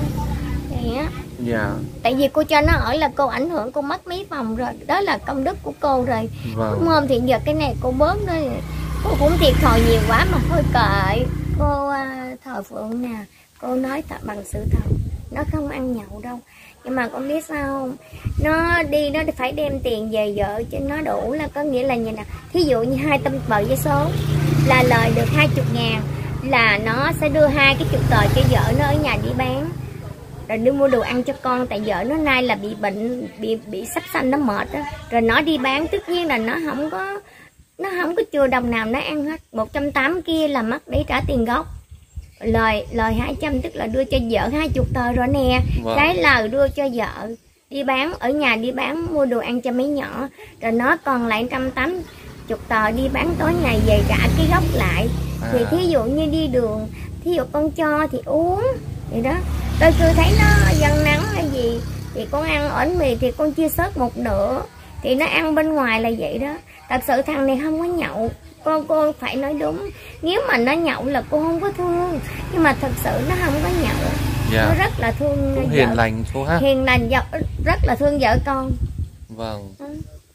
thì á. Dạ. Tại vì cô cho nó ở là cô ảnh hưởng, cô mất mấy phòng rồi, đó là công đức của cô rồi, đúng Vâng. không? Thì giờ cái này cô bớt nó, cô cũng thiệt thòi nhiều quá mà thôi kệ. Cô à, thờ phượng nè, cô nói thật bằng sự thật, nó không ăn nhậu đâu. Nhưng mà con biết sao không, nó đi nó phải đem tiền về vợ cho nó đủ, là có nghĩa là như nào, thí dụ như hai trăm tờ giấy số là lời được hai chục ngàn, là nó sẽ đưa hai cái chục tờ cho vợ nó ở nhà đi bán, rồi đi mua đồ ăn cho con. Tại vợ nó nay là bị bệnh, bị bị sắp sanh, nó mệt đó, rồi nó đi bán, tất nhiên là nó không có nó không có chừa đồng nào nó ăn hết. Một trăm tám kia là mất để trả tiền gốc, lời lời hai trăm tức là đưa cho vợ hai chục tờ rồi nè. Vâng. Cái lời đưa cho vợ đi bán, ở nhà đi bán mua đồ ăn cho mấy nhỏ, rồi nó còn lại trăm tám chục tờ đi bán tối ngày về trả cái gốc lại. À. Thì thí dụ như đi đường, thí dụ con cho thì uống vậy đó. Tôi cứ thấy nó dân nắng hay gì thì con ăn ổn mì thì con chia sớt một nửa, thì nó ăn bên ngoài là vậy đó. Thật sự thằng này không có nhậu, con cô phải nói đúng. Nếu mà nó nhậu là cô không có thương, nhưng mà thật sự nó không có nhậu. Dạ. Nó rất là thương Cũng vợ, hiền lành cô ha. hiền lành vợ, rất là thương vợ con. Vâng. Ừ.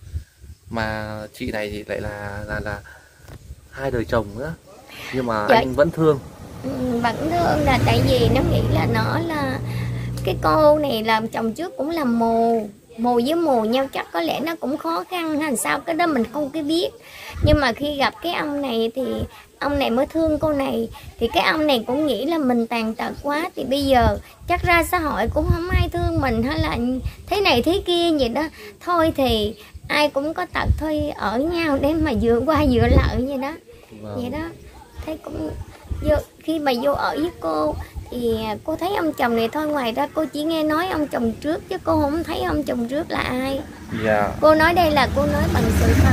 Mà chị này thì lại là là là hai đời chồng nữa, nhưng mà Dạ. anh vẫn thương. Ừ, vẫn thương là tại vì nó nghĩ là nó là cái cô này làm chồng trước cũng là mù mù với mù nhau, chắc có lẽ nó cũng khó khăn hay sao, cái đó mình không có biết. Nhưng mà khi gặp cái ông này thì ông này mới thương cô này, thì cái ông này cũng nghĩ là mình tàn tật quá, thì bây giờ chắc ra xã hội cũng không ai thương mình hay là thế này thế kia vậy đó. Thôi thì ai cũng có tật thôi, ở nhau để mà dựa qua dựa lại vậy đó. Wow. Vậy đó. Thấy cũng vô, khi mà vô ở với cô thì cô thấy ông chồng này thôi, ngoài ra cô chỉ nghe nói ông chồng trước chứ cô không thấy ông chồng trước là ai. Yeah. Cô nói đây là cô nói bằng sự thật.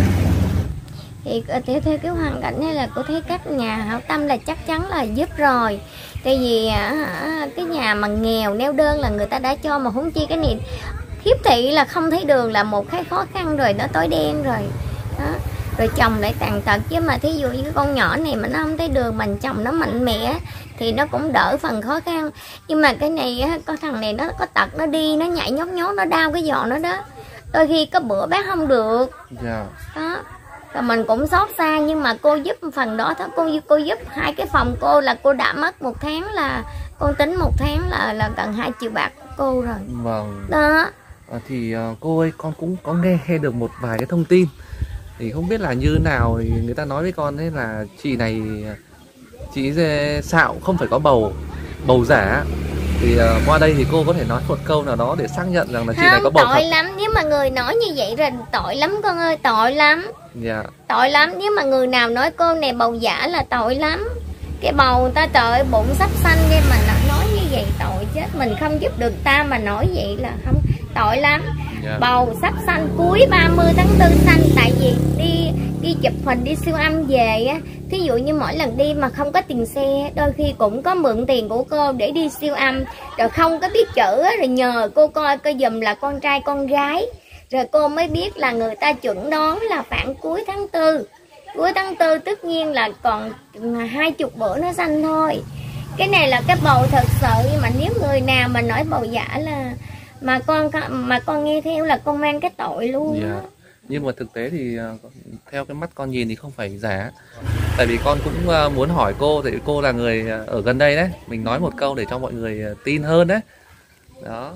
Thì theo, theo cái hoàn cảnh này là cô thấy các nhà hảo tâm là chắc chắn là giúp rồi. Tại vì cái nhà mà nghèo neo đơn là người ta đã cho, mà huống chi cái này khiếm thị là không thấy đường là một cái khó khăn rồi, nó tối đen rồi đó. Rồi chồng lại tàn tật, chứ mà thí dụ như cái con nhỏ này mà nó không thấy đường, mình chồng nó mạnh mẽ thì nó cũng đỡ phần khó khăn. Nhưng mà cái này có thằng này nó có tật, nó đi nó nhảy nhót nhót, nó đau cái giò nó đó, đôi khi có bữa bác không được. Yeah. Đó. Rồi mình cũng xót xa, nhưng mà cô giúp phần đó thôi. Cô cô giúp hai cái phòng cô là cô đã mất một tháng, là con tính một tháng là là gần hai triệu bạc của cô rồi. Vâng. Đó. À, thì uh, cô ơi, con cũng có nghe được một vài cái thông tin, thì không biết là như nào, thì người ta nói với con ấy là chị này chị Sạo không phải có bầu, bầu giả. Thì uh, qua đây thì cô có thể nói một câu nào đó để xác nhận rằng là chị không, này có bầu tội thật. lắm nếu mà người nói như vậy rồi, tội lắm con ơi, tội lắm. Yeah. Tội lắm nếu mà người nào nói cô này bầu giả là tội lắm. Cái bầu người ta trời bụng sắp xanh đi mà nói như vậy tội chết. Mình không giúp được ta mà nói vậy là không, tội lắm. Yeah. Bầu sắp xanh cuối ba mươi tháng tư xanh. Tại vì đi đi chụp hình, đi siêu âm về á, thí dụ như mỗi lần đi mà không có tiền xe, đôi khi cũng có mượn tiền của cô để đi siêu âm, rồi không có biết chữ á, rồi nhờ cô coi coi giùm là con trai con gái, rồi cô mới biết là người ta chuẩn đoán là khoảng cuối tháng tư. Cuối tháng tư tất nhiên là còn hai chục bữa nó xanh thôi. Cái này là cái bầu thật sự, nhưng mà nếu người nào mà nói bầu giả là mà con mà con nghe theo là con mang cái tội luôn. Yeah. Nhưng mà thực tế thì theo cái mắt con nhìn thì không phải giả. Tại vì con cũng muốn hỏi cô, tại vì cô là người ở gần đây đấy, mình nói một câu để cho mọi người tin hơn đấy. Đó.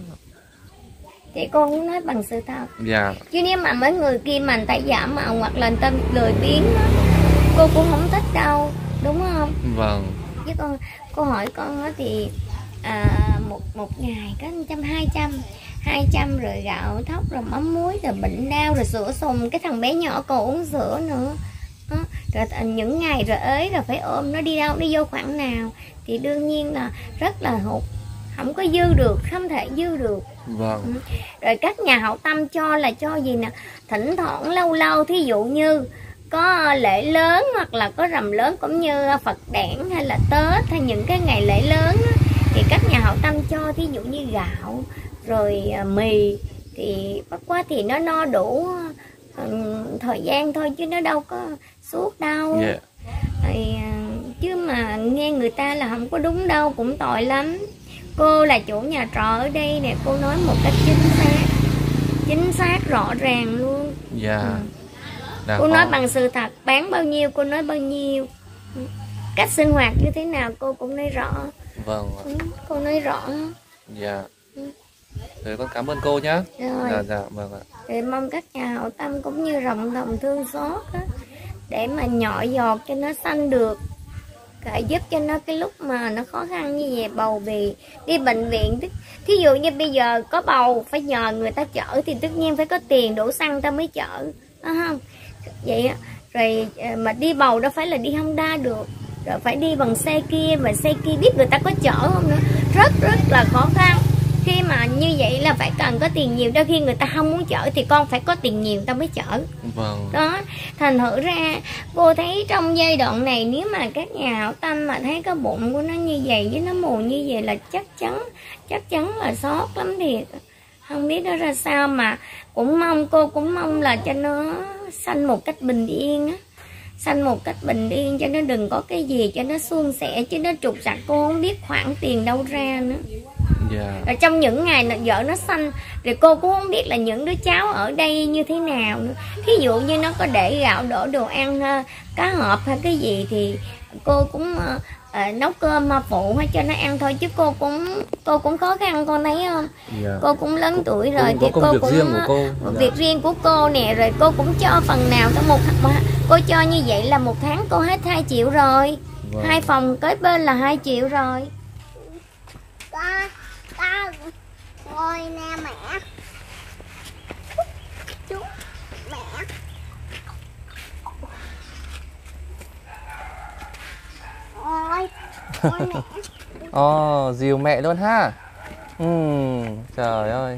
Thì con cũng nói bằng sự thật. Yeah. Chứ nếu mà mấy người kia mà người ta giả mạo hoặc là người ta lười biếng đó, cô cũng không thích đâu, đúng không? Vâng. Chứ con, cô hỏi con đó thì à, một một ngày có trăm hai trăm hai trăm rồi gạo thóc rồi mắm muối rồi bệnh đau rồi sữa sùng, cái thằng bé nhỏ còn uống sữa nữa đó. Rồi những ngày rồi ế rồi phải ôm nó đi đâu, đi vô khoảng nào thì đương nhiên là rất là hụt, không có dư được, không thể dư được. Vâng. Ừ. Rồi các nhà hảo tâm cho là cho gì nè, thỉnh thoảng lâu lâu thí dụ như có lễ lớn hoặc là có rằm lớn cũng như Phật đản hay là Tết hay những cái ngày lễ lớn đó, thì các nhà hảo tâm cho thí dụ như gạo rồi mì, thì bất quá thì nó no đủ thời gian thôi chứ nó đâu có suốt đâu. Yeah. Thì, chứ mà nghe người ta là không có đúng đâu cũng tội lắm. Cô là chủ nhà trọ ở đây nè, cô nói một cách chính xác, chính xác rõ ràng luôn. Yeah. Ừ. Cô nói bằng sự thật, bán bao nhiêu cô nói bao nhiêu, cách sinh hoạt như thế nào cô cũng nói rõ. Vâng. Ừ, cô nói rõ. Dạ. Ừ. Rồi con cảm ơn cô nhé. Rồi. Dạ, dạ, vâng ạ. Thì mong các nhà hảo tâm cũng như rộng lòng thương xót á, để mà nhỏ giọt cho nó xanh được, cả giúp cho nó cái lúc mà nó khó khăn như vậy, bầu bì đi bệnh viện. Thí dụ như bây giờ có bầu phải nhờ người ta chở thì tất nhiên phải có tiền đổ xăng ta mới chở, đúng không? Vậy á, rồi mà đi bầu đó phải là đi Honda được, rồi phải đi bằng xe kia, mà xe kia biết người ta có chở không nữa, rất rất là khó khăn. Khi mà như vậy là phải cần có tiền nhiều, đôi khi người ta không muốn chở thì con phải có tiền nhiều ta mới chở. Vâng. Đó, thành thử ra cô thấy trong giai đoạn này nếu mà các nhà hảo tâm mà thấy cái bụng của nó như vậy với nó mù như vậy là chắc chắn chắc chắn là xót lắm thiệt. Không biết nó ra sao, mà cũng mong cô cũng mong là cho nó sanh một cách bình yên á, sanh một cách bình yên cho nó đừng có cái gì cho nó suôn sẻ, chứ nó trục trặc cô không biết khoản tiền đâu ra nữa. Yeah. Rồi trong những ngày vợ nó sanh rồi cô cũng không biết là những đứa cháu ở đây như thế nào nữa. Thí dụ như nó có để gạo đổ đồ ăn cá hộp hay cái gì thì cô cũng à, nấu cơm mà phụ hết cho nó ăn thôi, chứ cô cũng cô cũng khó khăn, con thấy không? Dạ. Cô cũng lớn tuổi rồi Cô thì có công cô việc cũng riêng của cô. việc Dạ. riêng của cô nè, rồi cô cũng cho phần nào trong một cô cho như vậy là một tháng cô hết hai triệu rồi. Vâng. Hai phòng kế bên là hai triệu rồi. Con, con ngồi nè mẹ. Chú, mẹ. Ôi, ôi mẹ. Ồ, oh, dìu mẹ luôn ha. Ừ, trời ơi.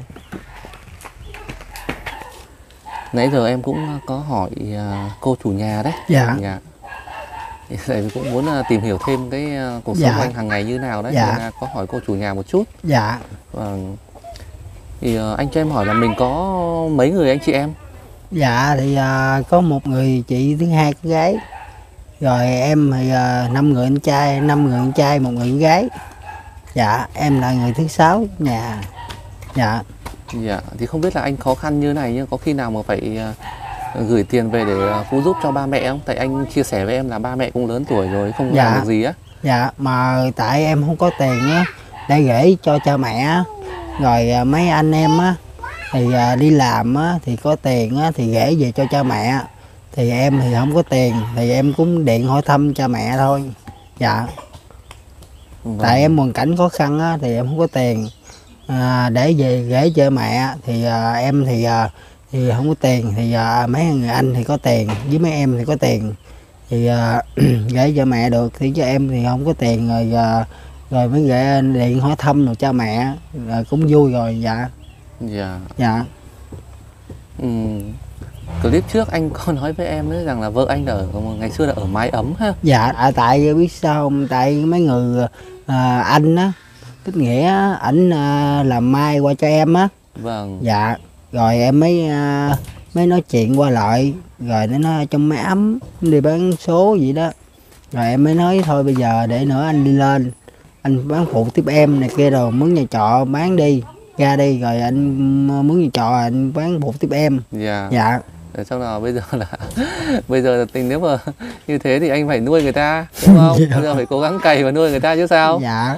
Nãy giờ em cũng có hỏi uh, cô chủ nhà đấy. Dạ. Dạ. Thì cũng muốn uh, tìm hiểu thêm cái uh, cuộc sống Dạ. của anh hàng ngày như nào đấy. Dạ. Nên, uh, có hỏi cô chủ nhà một chút. Dạ. Vâng. Thì uh, anh cho em hỏi là mình có mấy người anh chị em? Dạ thì à, có một người chị thứ hai con gái, rồi em thì à, năm người anh trai, năm người anh trai, một người con gái. Dạ em là người thứ sáu nhà. Dạ. Dạ. Thì không biết là anh khó khăn như này nhưng có khi nào mà phải uh, gửi tiền về để uh, phụ giúp cho ba mẹ không? Tại anh chia sẻ với em là ba mẹ cũng lớn tuổi rồi, không Dạ. làm được gì á. Dạ mà tại em không có tiền á để gửi cho cha mẹ á, rồi à, mấy anh em á thì à, đi làm á thì có tiền á thì gửi về cho cha mẹ, thì em thì không có tiền thì em cũng điện hỏi thăm cha mẹ thôi. Dạ. Vâng. Tại em hoàn cảnh khó khăn á thì em không có tiền à, để về gửi cho mẹ, thì à, em thì à, thì không có tiền, thì à, mấy người anh thì có tiền với mấy em thì có tiền thì à, gửi cho mẹ được, thì cho em thì không có tiền, rồi à, rồi mới gửi điện hỏi thăm rồi cha mẹ rồi cũng vui rồi. Dạ. Dạ. Dạ. Ừ. Clip trước anh có nói với em ấy rằng là vợ anh ở ngày xưa là ở mái ấm ha. Dạ à, tại biết sao không? Tại mấy người à, anh á Tích Nghĩa á, ảnh à, làm mai qua cho em á. Vâng. Dạ rồi em mới à, mới nói chuyện qua lại, rồi nó nói trong máy ấm đi bán số vậy đó, rồi em mới nói thôi bây giờ để nữa anh đi lên anh bán phụ tiếp em này kia, rồi mướn nhà trọ bán đi ra đi, rồi anh mướn nhà trọ anh bán phụ tiếp em. Dạ. Dạ. Để xong nào bây giờ là bây giờ là tình nếu mà như thế thì anh phải nuôi người ta đúng không? Dạ. Bây giờ phải cố gắng cày và nuôi người ta chứ sao? Dạ.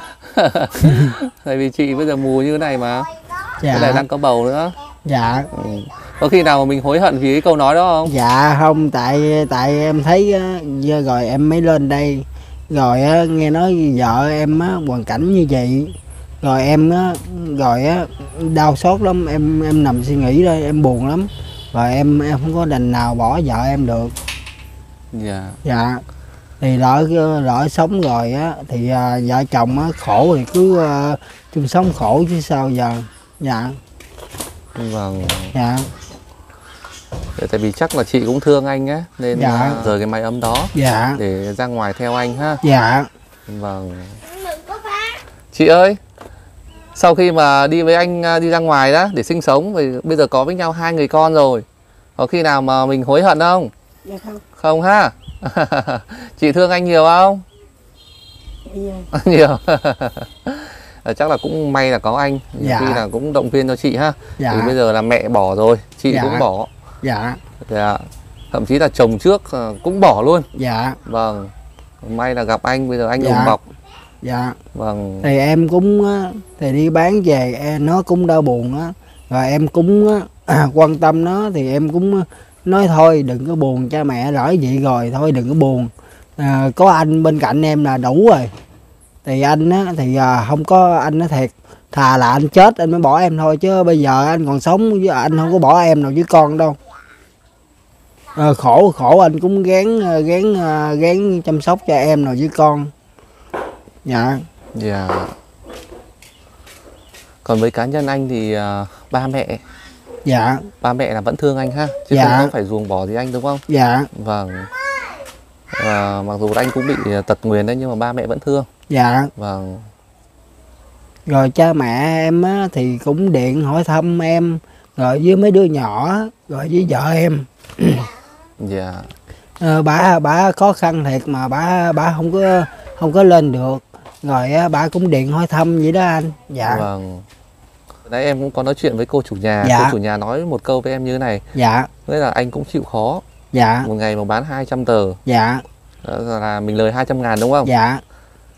Tại vì chị bây giờ mù như thế này mà. Dạ. Cái này đang có bầu nữa. Dạ. Ừ. Có khi nào mà mình hối hận vì cái câu nói đó không? Dạ không, tại tại em thấy á, rồi em mới lên đây, rồi á, nghe nói vợ em á, hoàn cảnh như vậy, rồi em á, rồi á, đau xót lắm, em em nằm suy nghĩ đây, em buồn lắm, rồi em em không có đành nào bỏ vợ em được. Dạ. Dạ. Thì lỡ lỡ sống rồi á thì à, vợ chồng á khổ thì cứ à, chung sống khổ chứ sao giờ. Dạ. Vâng. Dạ. Để, tại vì chắc là chị cũng thương anh á nên Dạ. uh, rời cái mái ấm đó Dạ. để ra ngoài theo anh ha. Dạ. Vâng. Chị ơi, sau khi mà đi với anh uh, đi ra ngoài đó để sinh sống thì bây giờ có với nhau hai người con rồi, có khi nào mà mình hối hận không? Dạ không. Không ha. Chị thương anh nhiều không? Nhiều. Nhiều. Chắc là cũng may là có anh, nhiều Dạ. khi là cũng động viên cho chị ha. Dạ. Thì bây giờ là mẹ bỏ rồi, chị Dạ. cũng bỏ. Dạ. Dạ. Thậm chí là chồng trước uh, cũng bỏ luôn. Dạ. Vâng. May là gặp anh, bây giờ anh Dạ. đùm bọc. Dạ. Vâng. Thì em cũng á, thì đi bán về em- nó cũng đau buồn á, rồi em cũng á, à, quan tâm nó, thì em cũng nói thôi đừng có buồn, cha mẹ lỡ vậy rồi thôi đừng có buồn, à, có anh bên cạnh em là đủ rồi. Thì anh á thì à, không có anh nói thiệt, thà là anh chết anh mới bỏ em thôi, chứ bây giờ anh còn sống với anh không có bỏ em nào với con đâu. À, khổ khổ anh cũng gán gán gán chăm sóc cho em nào với con. Dạ. Dạ. Còn với cá nhân anh thì uh, ba mẹ Dạ. ba mẹ là vẫn thương anh ha, chứ Dạ. không có phải ruồng bỏ gì anh đúng không? Dạ. Vâng. Và mặc dù anh cũng bị tật nguyền đấy nhưng mà ba mẹ vẫn thương. Dạ. Vâng. Rồi cha mẹ em á, thì cũng điện hỏi thăm em, rồi với mấy đứa nhỏ, rồi với vợ em. Dạ. Ờ, bà bà khó khăn thiệt mà bà bà không có không có lên được, rồi á, bà cũng điện hỏi thăm vậy đó anh. Dạ. Vâng. Nãy em cũng có nói chuyện với cô chủ nhà. Dạ. Cô chủ nhà nói một câu với em như thế này. Dạ. Nghĩa là anh cũng chịu khó. Dạ. Một ngày mà bán hai trăm tờ. Dạ. Đó là mình lời hai trăm ngàn đúng không? Dạ.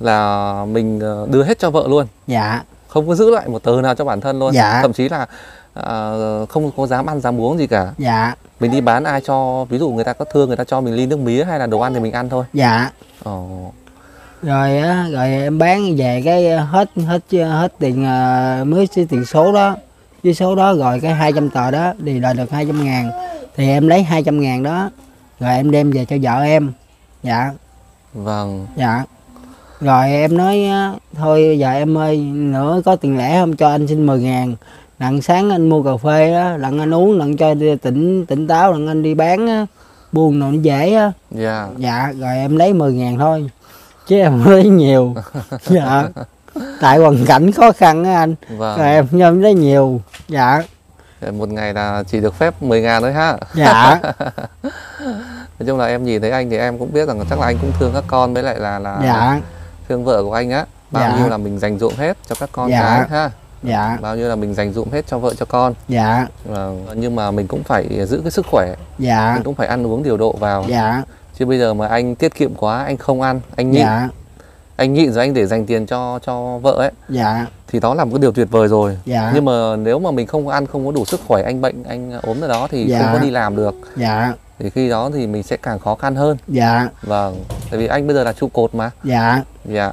là mình ờ, đưa hết cho vợ luôn. Dạ. Không có giữ lại một tờ nào cho bản thân luôn. Dạ. Thậm chí là à, không có dám ăn dám uống gì cả. Dạ. Mình đi bán ai cho, ví dụ người ta có thương người ta cho mình ly nước mía hay là đồ ăn thì mình ăn thôi. Dạ. Ồ. Rồi á, rồi em bán về cái hết hết hết tiền uh, mới tiền số đó, với số đó rồi cái hai trăm tờ đó thì lời được hai trăm ngàn, thì em lấy hai trăm ngàn đó rồi em đem về cho vợ em. Dạ. Vâng. Dạ. Rồi em nói thôi giờ em ơi, nữa có tiền lẻ không, cho anh xin mười ngàn, đặng sáng anh mua cà phê đó, đặng anh uống, đặng cho tỉnh tỉnh táo, đặng anh đi bán á, buồn rồi nó dễ á. Dạ. Dạ. Rồi em lấy mười ngàn thôi chứ em không lấy nhiều. Dạ. Tại hoàn cảnh khó khăn á anh. Vâng. Rồi em em lấy nhiều. Dạ. Một ngày là chỉ được phép mười ngàn thôi ha. Dạ. Nói chung là em nhìn thấy anh thì em cũng biết rằng chắc là anh cũng thương các con, với lại là là Dạ. thương vợ của anh á. Bao Dạ. nhiêu là mình dành dụm hết cho các con Dạ. cái ha. Dạ. Bao nhiêu là mình dành dụm hết cho vợ cho con. Dạ. Vâng. Nhưng mà mình cũng phải giữ cái sức khỏe. Dạ. Mình cũng phải ăn uống điều độ vào. Dạ. Chứ bây giờ mà anh tiết kiệm quá, anh không ăn, anh nhịn. Dạ. Anh nhịn rồi anh để dành tiền cho cho vợ ấy. Dạ. Thì đó là một cái điều tuyệt vời rồi. Dạ. Nhưng mà nếu mà mình không ăn, không có đủ sức khỏe, anh bệnh, anh ốm ở đó thì Dạ. không có đi làm được. Dạ. Thì khi đó thì mình sẽ càng khó khăn hơn. Dạ. Vâng. Tại vì anh bây giờ là trụ cột mà. Dạ. Dạ.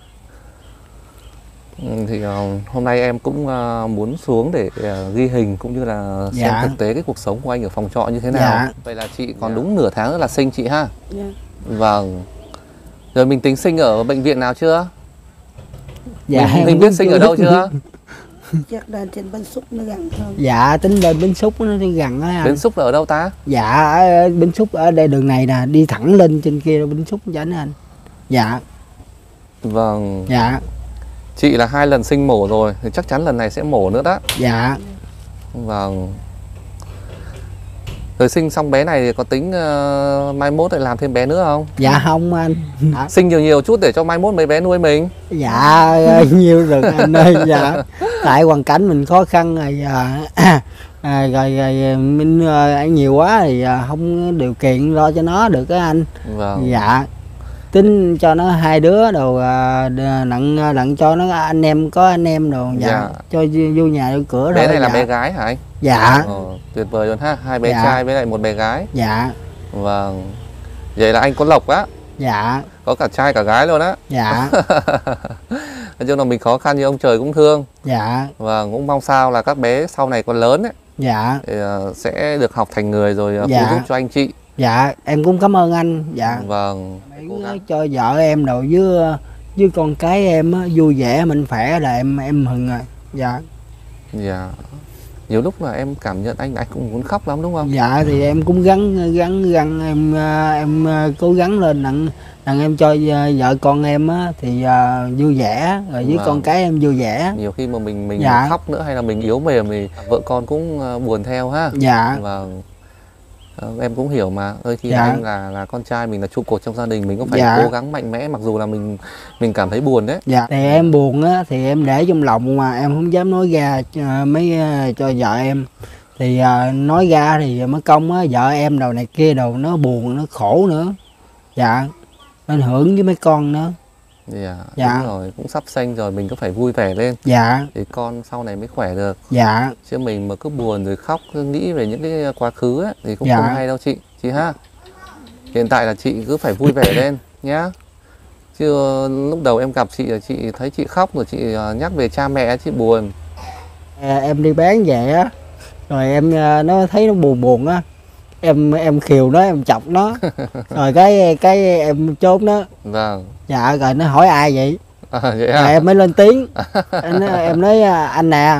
Ừ, thì uh, hôm nay em cũng uh, muốn xuống để uh, ghi hình cũng như là xem Dạ. thực tế cái cuộc sống của anh ở phòng trọ như thế nào. Dạ. Vậy là chị còn đúng nửa tháng nữa là sinh chị ha. Dạ. Vâng. Rồi mình tính sinh ở bệnh viện nào chưa? Dạ. Mình, em mình cũng biết sinh chưa ở đâu biết. chưa? Chắc là trên Bến Xúc nó gần hơn. Dạ, tính lên Bến Xúc nó đi gần á anh. Bến Xúc là ở đâu ta? Dạ, ở Bến Xúc ở đây đường này nè, đi thẳng lên trên kia Bến Xúc chánh anh. Dạ. Vâng. Dạ. Chị là hai lần sinh mổ rồi thì chắc chắn lần này sẽ mổ nữa đó. Dạ. Vâng. Rồi sinh xong bé này thì có tính uh, mai mốt lại làm thêm bé nữa không? Dạ không anh. Dạ. Sinh nhiều nhiều chút để cho mai mốt mấy bé nuôi mình. Dạ nhiều được anh ơi. Dạ. Tại hoàn cảnh mình khó khăn rồi. À, à, rồi, rồi mình ăn nhiều quá thì không điều kiện lo cho nó được á anh. Vâng. Dạ. Tính cho nó hai đứa đồ à, nặng nặng cho nó anh em có anh em đồ. Dạ. Dạ. Cho vô nhà vô cửa Bé thôi. này là Dạ. bé gái hả anh? Dạ. Ờ, tuyệt vời luôn ha. Hai bé Dạ. trai với lại một bé gái. Dạ. Vâng. Vậy là anh có lộc á. Dạ. Có cả trai cả gái luôn á. Dạ. Nói chung là mình khó khăn như ông trời cũng thương. Dạ. Và cũng mong sao là các bé sau này còn lớn ấy Dạ. thì uh, sẽ được học thành người rồi uh, Dạ. phụ giúp cho anh chị. Dạ em cũng cảm ơn anh. Dạ. Vâng. Miễn cho vợ em đồ với với con cái em á, vui vẻ mạnh khỏe là em em mừng rồi. Dạ. Dạ. Nhiều lúc là em cảm nhận anh anh cũng muốn khóc lắm đúng không? Dạ thì em cũng gắng gắng gắng em em cố gắng lên đặng đặng em cho vợ con em á thì uh, vui vẻ rồi với Vâng. con cái em vui vẻ. Nhiều khi mà mình mình Dạ. khóc nữa hay là mình yếu mềm thì vợ con cũng uh, buồn theo ha. Dạ. Vâng. Ờ, em cũng hiểu mà. Ơi khi Dạ. anh là là con trai, mình là trụ cột trong gia đình, mình cũng phải Dạ. cố gắng mạnh mẽ mặc dù là mình mình cảm thấy buồn đấy. Dạ. Thì em buồn á thì em để trong lòng mà em không dám nói ra cho mấy cho vợ em. Thì uh, nói ra thì mới công á, vợ em đầu này kia đầu nó buồn nó khổ nữa. Dạ. Ảnh hưởng với mấy con nữa. Dạ. Dạ. Đúng rồi, cũng sắp sinh rồi mình cũng phải vui vẻ lên Dạ. để con sau này mới khỏe được. Dạ. Chứ mình mà cứ buồn rồi khóc, cứ nghĩ về những cái quá khứ ấy, thì cũng Dạ. không hay đâu chị, chị ha. Hiện tại là chị cứ phải vui vẻ lên nhá. Chứ lúc đầu em gặp chị là chị thấy chị khóc rồi chị nhắc về cha mẹ chị buồn. À, em đi bán về á, rồi em nó thấy nó buồn buồn á, em em khiều nó, em chọc nó, rồi cái cái em trốn nó. Vâng. Dạ rồi nó hỏi ai vậy? À, vậy Rồi à? em mới lên tiếng. Em nói, em nói anh nè.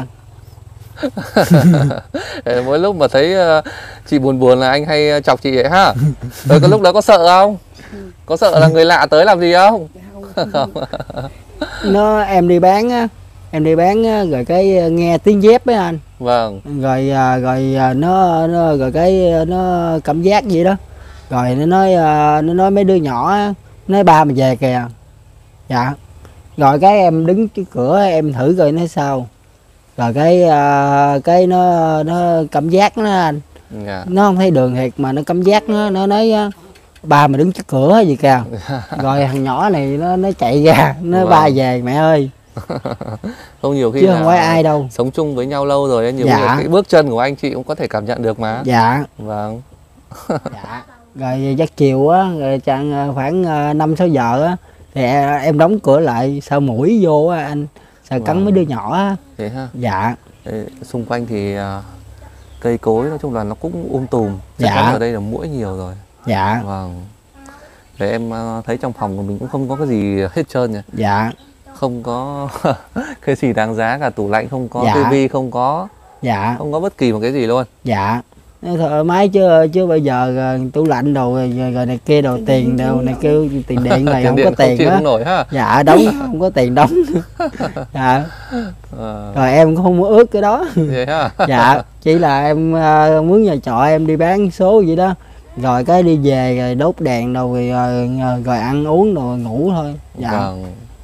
Mỗi lúc mà thấy uh, chị buồn buồn là anh hay chọc chị vậy ha. Rồi cái lúc đó có sợ không? Có sợ là người lạ tới làm gì không? Không. Nó em đi bán á, em đi bán á, rồi cái nghe tiếng dép á anh. Vâng. Rồi rồi nó, nó rồi cái nó cảm giác vậy đó. Rồi nó nói nó nói mấy đứa nhỏ á, nói ba mà về kìa. Dạ. Rồi cái em đứng trước cửa em thử coi nó sao. Rồi cái cái nó nó cảm giác nó anh. Dạ. Nó không thấy đường thiệt mà nó cảm giác nó nó nói ba mà đứng trước cửa gì kìa. Rồi thằng nhỏ này nó nó chạy ra, nó Vâng. ba về mẹ ơi. Không, nhiều khi Chứ là không phải ai đâu. sống chung với nhau lâu rồi, nhiều Dạ. khi cái bước chân của anh chị cũng có thể cảm nhận được mà. Dạ. Vâng. Dạ. Rồi giấc chiều á, rồi chẳng khoảng năm sáu giờ á thì em đóng cửa lại, sợ muỗi vô á anh, sợ cắn Vâng. mấy đứa nhỏ á. Thế ha. Dạ. Đấy, xung quanh thì à, cây cối nói chung là nó cũng um tùm. Chắc Dạ. chắn ở đây là muỗi nhiều rồi. Dạ. Vâng. Để em à, thấy trong phòng của mình cũng không có cái gì hết trơn nhỉ. Dạ. Không có cái gì đáng giá cả, tủ lạnh không có, Dạ. tivi không có, Dạ. không có bất kỳ một cái gì luôn. Dạ. Nó thoải mái chứ chứ bây giờ rồi, tủ lạnh đồ rồi, rồi này kia đồ tiền đồ này kêu tiền điện này không có tiền chịu á. không nổi ha. Dạ đóng không có tiền đóng. Dạ. Ờ, Rồi em cũng không có ước cái đó. vậy ha. Dạ chỉ là em uh, mướn nhà trọ em đi bán số vậy đó, rồi cái đi về rồi đốt đèn đồ rồi, rồi, rồi ăn uống rồi ngủ thôi. Dạ. Vâng.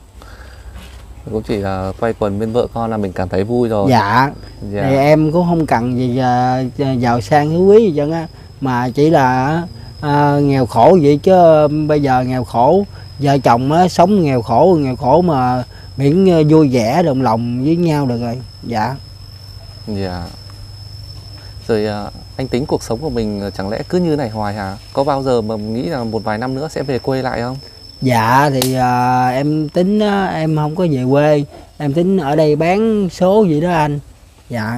Cũng chỉ là quay quần bên vợ con là mình cảm thấy vui rồi. Dạ. Dạ. Thì em cũng không cần gì uh, giàu sang hữu quý gì trơn á, mà chỉ là uh, nghèo khổ vậy chứ bây giờ nghèo khổ, vợ chồng á, sống nghèo khổ nghèo khổ mà miễn uh, vui vẻ đồng lòng với nhau được rồi. Dạ. Dạ. Rồi à, anh tính cuộc sống của mình chẳng lẽ cứ như này hoài hả? Có bao giờ mà nghĩ là một vài năm nữa sẽ về quê lại không? Dạ thì à, em tính á, em không có về quê, em tính ở đây bán số vậy đó anh. Dạ.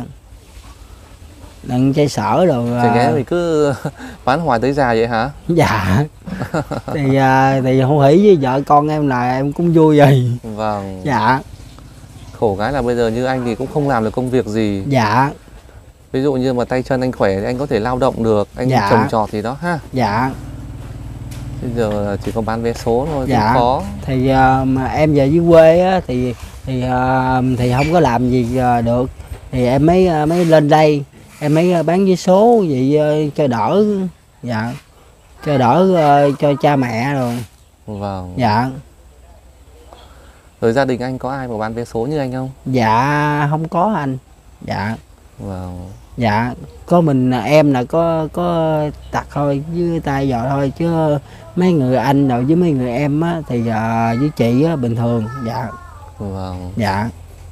Đừng chơi sở rồi. Chẳng lẽ mình cứ bán hoài tới già vậy hả? Dạ. Thì à, thì hô hỉ với vợ con em là em cũng vui rồi. Vâng. Dạ. Khổ cái là bây giờ như anh thì cũng không làm được công việc gì. Dạ. Ví dụ như mà tay chân anh khỏe thì anh có thể lao động được, anh Dạ. trồng trọt thì đó ha. Dạ. Bây giờ chỉ có bán vé số thôi, Dạ. cũng khó. Thì à, mà em về dưới quê á, thì thì à, thì không có làm gì à, được, thì em mới à, mới lên đây em mới à, bán vé số vậy à, cho đỡ. Dạ. Cho đỡ à, cho cha mẹ rồi. Vâng. Dạ. Rồi gia đình anh có ai mà bán vé số như anh không? Dạ không có anh. Dạ. Vâng. Dạ có mình em là có có tật thôi với tay giò thôi, chứ mấy người anh rồi với mấy người em á thì uh, với chị á bình thường. Dạ. Vâng. Dạ.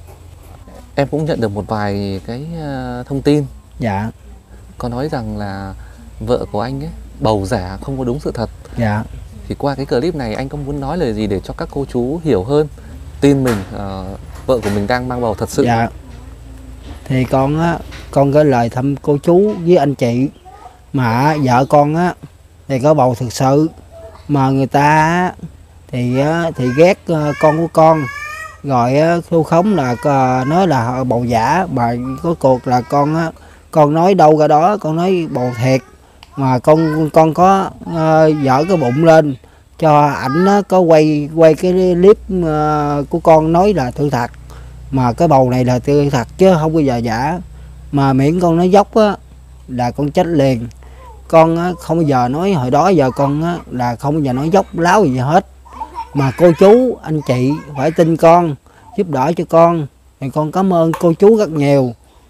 Em cũng nhận được một vài cái uh, thông tin. Dạ. Có nói rằng là vợ của anh ấy bầu giả không có đúng sự thật. Dạ. Thì qua cái clip này anh có muốn nói lời gì để cho các cô chú hiểu hơn, tin mình uh, vợ của mình đang mang bầu thật sự? Dạ. Thì con á, con gửi lời thăm cô chú với anh chị, mà vợ con á thì có bầu thực sự, mà người ta á, thì á, thì ghét uh, con của con, rồi á, thu khống là uh, nói là bầu giả, mà có cuộc là con á, con nói đâu ra đó, con nói bầu thiệt, mà con con có uh, dở cái bụng lên cho ảnh á, có quay quay cái clip uh, của con nói là sự thật, mà cái bầu này là sự thật chứ không bao giờ giả, mà miễn con nói dốc á là con chết liền. Con á, không bao giờ nói hồi đó giờ con á, là không bao giờ nói dốc láo gì hết, mà cô chú anh chị phải tin con, giúp đỡ cho con, thì con cảm ơn cô chú rất nhiều.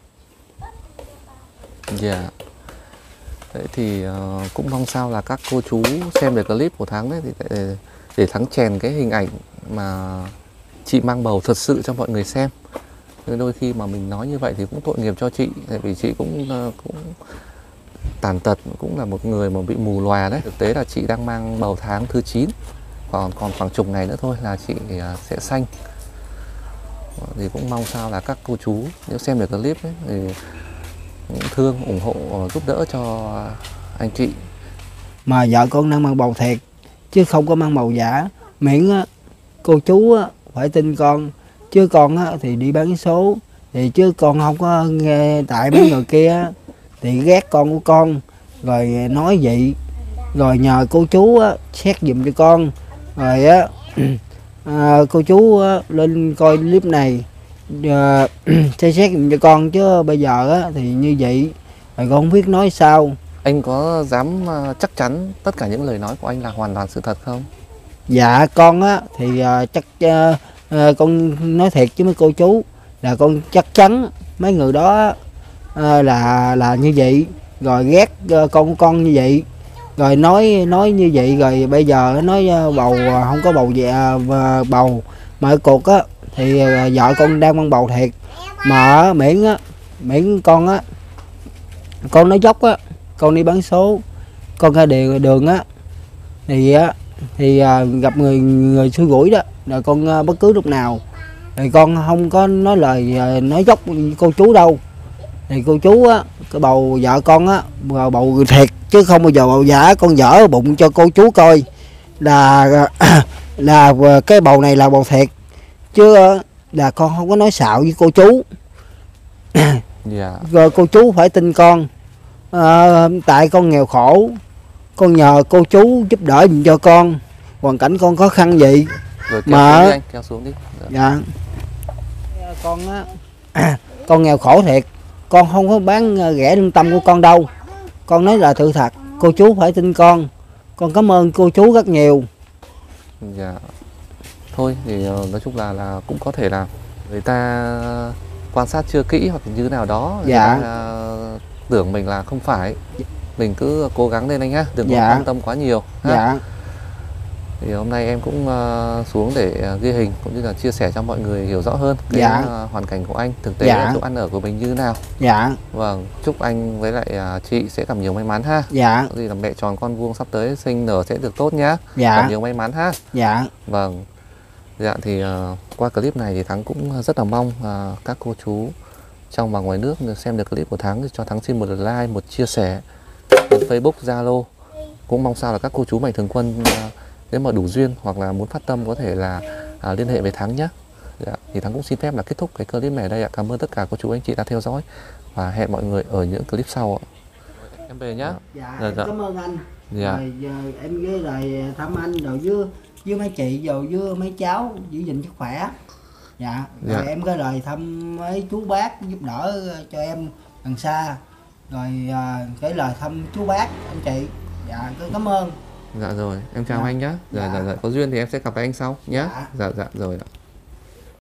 Dạ. Đấy thì uh, cũng mong sao là các cô chú xem được clip của Thắng đấy, thì để, để Thắng chèn cái hình ảnh mà chị mang bầu thật sự cho mọi người xem. Nên đôi khi mà mình nói như vậy thì cũng tội nghiệp cho chị, tại vì chị cũng uh, cũng tàn tật, cũng là một người mà bị mù lòa đấy. Thực tế là chị đang mang bầu tháng thứ chín, còn còn khoảng chục ngày nữa thôi là chị uh, sẽ sanh. Thì cũng mong sao là các cô chú nếu xem được clip ấy, thì thương, ủng hộ, giúp đỡ cho anh chị. Mà vợ con đang mang bầu thiệt chứ không có mang bầu giả, miễn á, cô chú á, phải tin con, chứ con á, thì đi bán số, thì chứ con không có nghe, tại mấy người kia thì ghét con của con rồi nói vậy, rồi nhờ cô chú á, xét giùm cho con, rồi á à, cô chú á, lên coi clip này à, sẽ xét giùm cho con, chứ bây giờ á, thì như vậy rồi con không biết nói sao. Anh có dám uh, chắc chắn tất cả những lời nói của anh là hoàn toàn sự thật không? Dạ con á thì uh, chắc uh, uh, con nói thiệt với mấy cô chú là con chắc chắn mấy người đó uh, là là như vậy, rồi ghét uh, con của con như vậy, Rồi nói nói như vậy rồi bây giờ nói bầu không có bầu về bầu mà cái cuộc á thì vợ con đang mang bầu thiệt mà miễn á miễn con á con nói dốc á, con đi bán số, con ra đường đường á thì á thì à, gặp người người xui rủi đó rồi con à, bất cứ lúc nào thì con không có nói lời à, nói dốc cô chú đâu, thì cô chú á cái bầu vợ con á bầu thiệt chứ không bao giờ bầu giả, con dở bụng cho cô chú coi là là cái bầu này là bầu thiệt chứ là con không có nói xạo với cô chú. Dạ. Rồi cô chú phải tin con, à, tại con nghèo khổ, con nhờ cô chú giúp đỡ giùm cho con, hoàn cảnh con khó khăn vậy Rồi kéo mà xuống đi anh, kéo xuống đi. dạ con á con nghèo khổ thiệt, con không có bán rẻ lương tâm của con đâu, con nói là sự thật, cô chú phải tin con con cảm ơn cô chú rất nhiều. Dạ. Thôi thì nói chung là là cũng có thể là người ta quan sát chưa kỹ hoặc như thế nào đó, dạ. người ta tưởng mình là không phải, mình cứ cố gắng lên anh ha, đừng có dạ. quan tâm quá nhiều ha. Dạ. Thì hôm nay em cũng uh, xuống để uh, ghi hình cũng như là chia sẻ cho mọi người hiểu rõ hơn cái dạ. uh, hoàn cảnh của anh, thực tế dạ. chỗ ăn ở của mình như thế nào. Dạ. Vâng, chúc anh với lại uh, chị sẽ gặp nhiều may mắn ha. Dạ. Có gì là mẹ tròn con vuông sắp tới sinh nở sẽ được tốt nhá. Dạ. Gặp nhiều may mắn ha. Dạ. Vâng. Dạ thì uh, qua clip này thì Thắng cũng rất là mong uh, các cô chú trong và ngoài nước xem được clip của Thắng thì cho Thắng xin một like, một chia sẻ trên Facebook, Zalo. Cũng mong sao là các cô chú Mạnh Thường Quân uh, nếu mà đủ duyên hoặc là muốn phát tâm có thể là uh, liên hệ với Thắng nhé. Dạ, thì Thắng cũng xin phép là kết thúc cái clip này đây ạ. Cảm ơn tất cả cô chú anh chị đã theo dõi và hẹn mọi người ở những clip sau ạ. Em về nhá. Dạ, dạ, em dạ. cảm ơn anh. Dạ. Rồi giờ em với lại thăm anh rồi với với mấy chị rồi với mấy cháu giữ gìn sức khỏe. Dạ. Rồi Dạ. em có lời thăm mấy chú bác giúp đỡ cho em gần xa. Rồi à, cái lời thăm chú bác anh chị. Dạ, cảm ơn. Dạ rồi, em chào Dạ. anh nhá. Dạ, Dạ. dạ, dạ, có duyên thì em sẽ gặp anh sau nhé. Dạ. Dạ, dạ, rồi ạ.